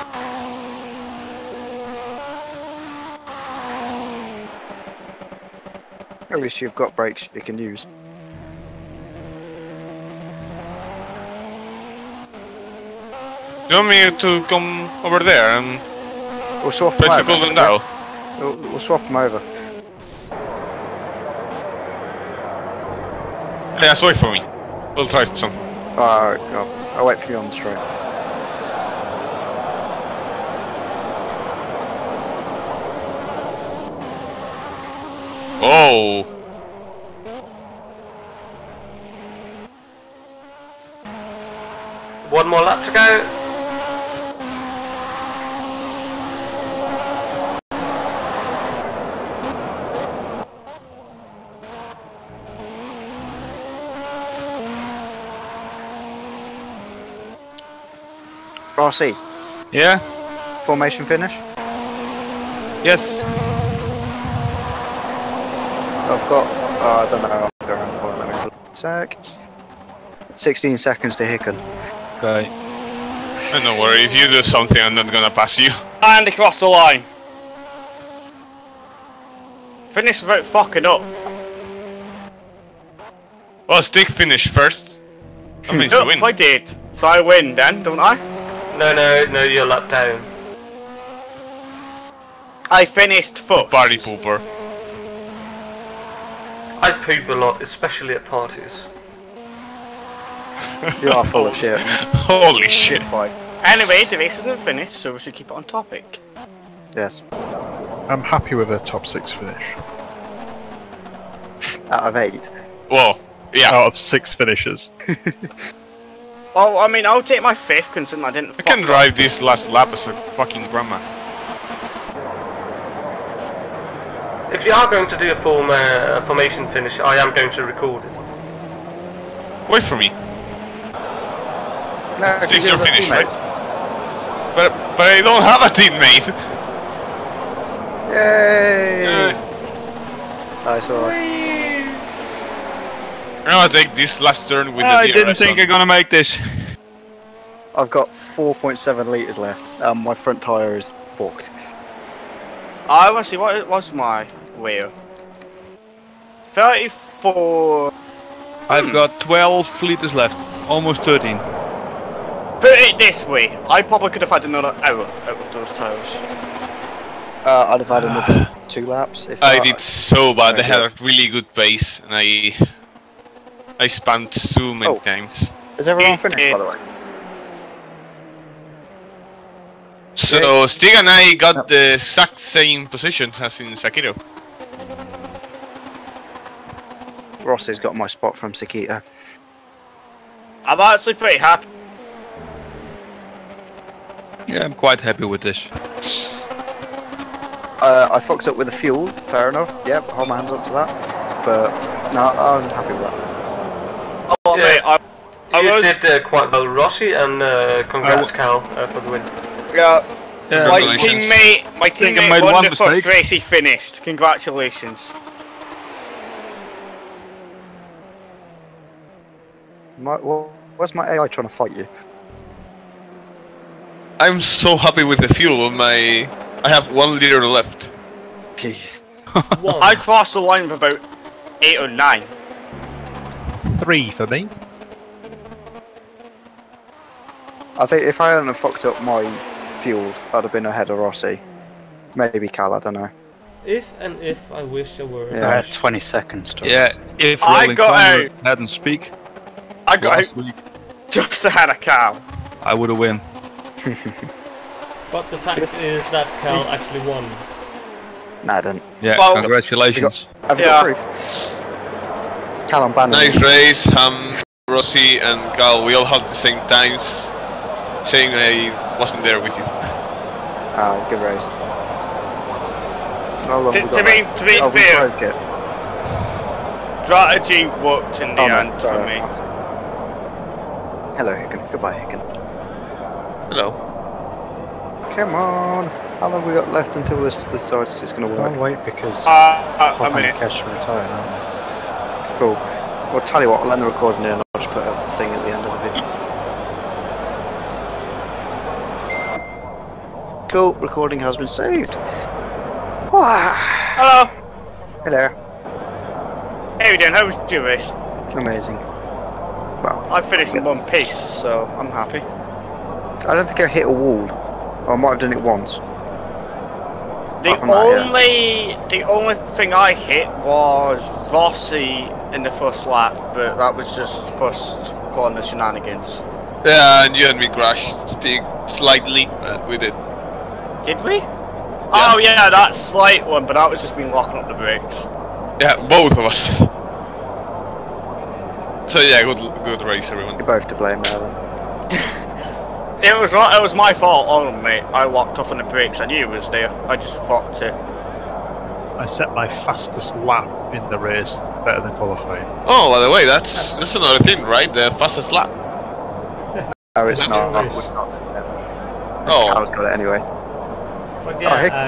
At least you've got brakes you can use. Do you want me to come over there and We'll swap them try to over. cool them down? We'll swap them over. Yeah, just wait for me. We'll try something. I'll wait for you on the straight. Oh! One more lap to go. Rossi, Yeah? formation finish. Yes. I've got, I don't know, I'll go around the corner, let me have a sec. 16 seconds to Hicken. Okay. And don't worry, if you do something, I'm not gonna pass you. And across the line. Finish without fucking up. Well, stick finish first. That means to Nope, win. I did. So I win then, don't I? No, you're lap down. I finished foot. Party pooper. I poop a lot, especially at parties. You are full of shit. Holy shit. Boy. Anyway, the race isn't finished, so we should keep it on topic. Yes. I'm happy with a top 6 finish. Out of 8. Well, yeah. Out of 6 finishes. Well, I mean, I'll take my 5th considering I didn't I can drive this last lap as a fucking grandma. If you are going to do a full formation finish, I am going to record it. Wait for me. No, Stick because your you've got finish, teammates. But I don't have a teammate. Yay! Nice, alright. I'm gonna take this last turn with I the didn't DRS think on. I'm gonna make this. I've got 4.7 litres left. My front tyre is fucked. I want to see what was my wheel. 34. I've got 12 liters left. Almost 13. Put it this way, I probably could have had another hour out of those tires. I'd have had another 2 laps. If I that. did so bad. I Okay. had a really good pace, and I spun too many Oh. times. Is everyone finished, by the way? So Stig and I got the exact same positions as in Sakiro. Rossi's got my spot from Sakita. I'm actually pretty happy. Yeah, I'm quite happy with this. I fucked up with the fuel, fair enough. Yep, hold my hands up to that. But no, I'm happy with that. Oh, Yeah. mate, I You was. did quite well, Rossi, and congrats, Cal, for the win. Yeah, my Congratulations. teammate I made made won one the mistake. first race he finished. Congratulations. Where's my AI trying to fight you? I'm so happy with the fuel. I have 1 liter left. Jeez. I crossed the line with about 8 or 9. 3 for me. I think if I hadn't have fucked up my fuel, I'd have been ahead of Rossi. Maybe Cal, I don't know. If I wish I were. Yeah. I had 20 seconds to Yeah, race. if I Rolling got Thunder out. hadn't speak I got last out week, just ahead of Cal. I would have win. But the fact is that Cal actually won. Nah, I didn't. Yeah, Well, congratulations. Have you Yeah. got proof? Cal, I'm banning Nice you. race. Rossi and Gal, we all had the same times. Saying I wasn't there with you. Ah, good race. How long To have we got be left? fair, we broke it. strategy worked in the Oh end no, for sorry, me. I can't see. Hello, Hicken. Goodbye, Hicken. Hello. Come on. How long have we got left until this decides it's going to work? I'll wait because A Pop and minute. Cash are retired, aren't Cool. Well, tell you what, I'll end the recording here and I'll just put a thing at the end of the video. Cool, recording has been saved. Wow. Hello. Hello. How you doing? How was your race? Amazing. Well, I finished in one piece, so I'm happy. I don't think I hit a wall. Or I might have done it once. The only thing I hit was Rossi in the first lap, but that was just first corner shenanigans. Yeah, and you and me crashed slightly, we did. Did we? Yeah. Oh yeah, that slight one, but that was just me locking up the brakes. Yeah, both of us. So yeah, good race, everyone. You're both to blame now then. It was my fault, mate. I locked off on the brakes. I knew it was there. I just fucked it. I set my fastest lap in the race, better than qualifying. Oh, by the way, that's another thing, right? The fastest lap. No, it's not. Race. We're not. Oh. Cal's got it anyway. But yeah,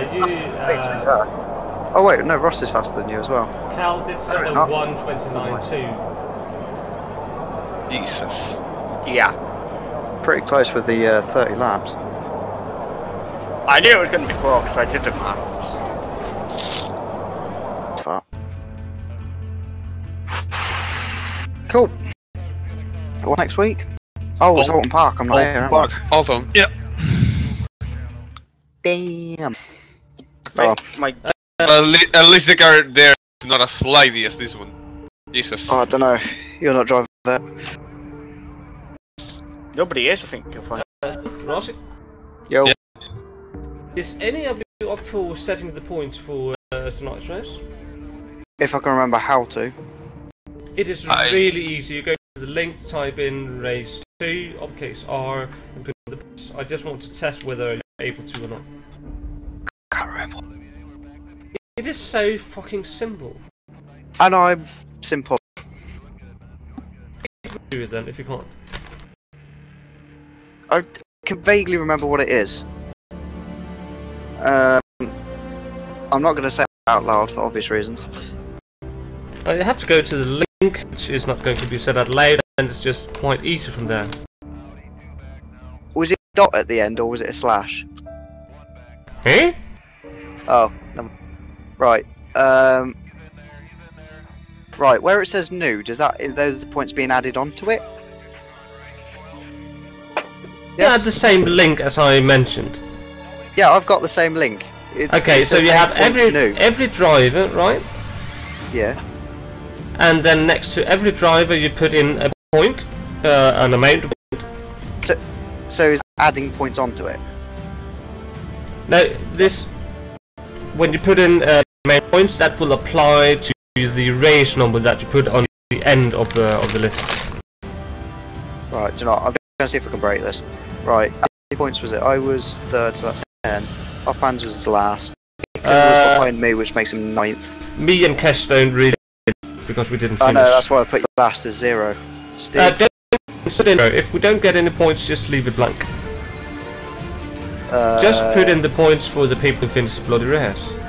Oh wait, no, Ross is faster than you as well. Cal did set a 1:29.2. Jesus. Yeah. Pretty close with the 30 laps. I knew it was going to be close, so I did the maths. Fuck. Cool. What next week? Oh, it's Alton Park. I'm not here, am I? Alton. Yep. Damn. My At least the car there is not as slidey as this one. Jesus. Oh, I don't know. You're not driving that. Nobody is, I think you'll find. Rossi, Yo. Yeah. is any of you up for setting the points for tonight's race? If I can remember how to. It is really easy. You go to the link, type in race 2, uppercase R, and put the points. I just want to test whether you're able to or not. Can't remember. It is so fucking simple. And I'm simple. Do it then if you can't. I can vaguely remember what it is. I'm not going to say it out loud for obvious reasons. You have to go to the link, which is not going to be said out loud, and it's just quite easy from there. Was it a dot at the end or was it a slash? Eh? Oh, no. Right. Right, where it says new, is those points being added onto it? Yeah, Yes. the same link as I mentioned. Yeah, I've got the same link. Okay, so you have new. every driver, right? Yeah. And then next to every driver you put in a point, an amount of point. So is adding points onto it? Now, when you put in amount of points, that will apply to the race number that you put on the end of the list. Right, do you know what? I'm going to see if I can break this. Right, how many points was it? I was third, so that's 10. Offhands was last. He was behind me, which makes him 9th. Me and Kesh don't really, because we didn't finish. I know, that's why I put last as 0. Steve? If we don't get any points, just leave it blank. Just put in the points for the people who finished the bloody race.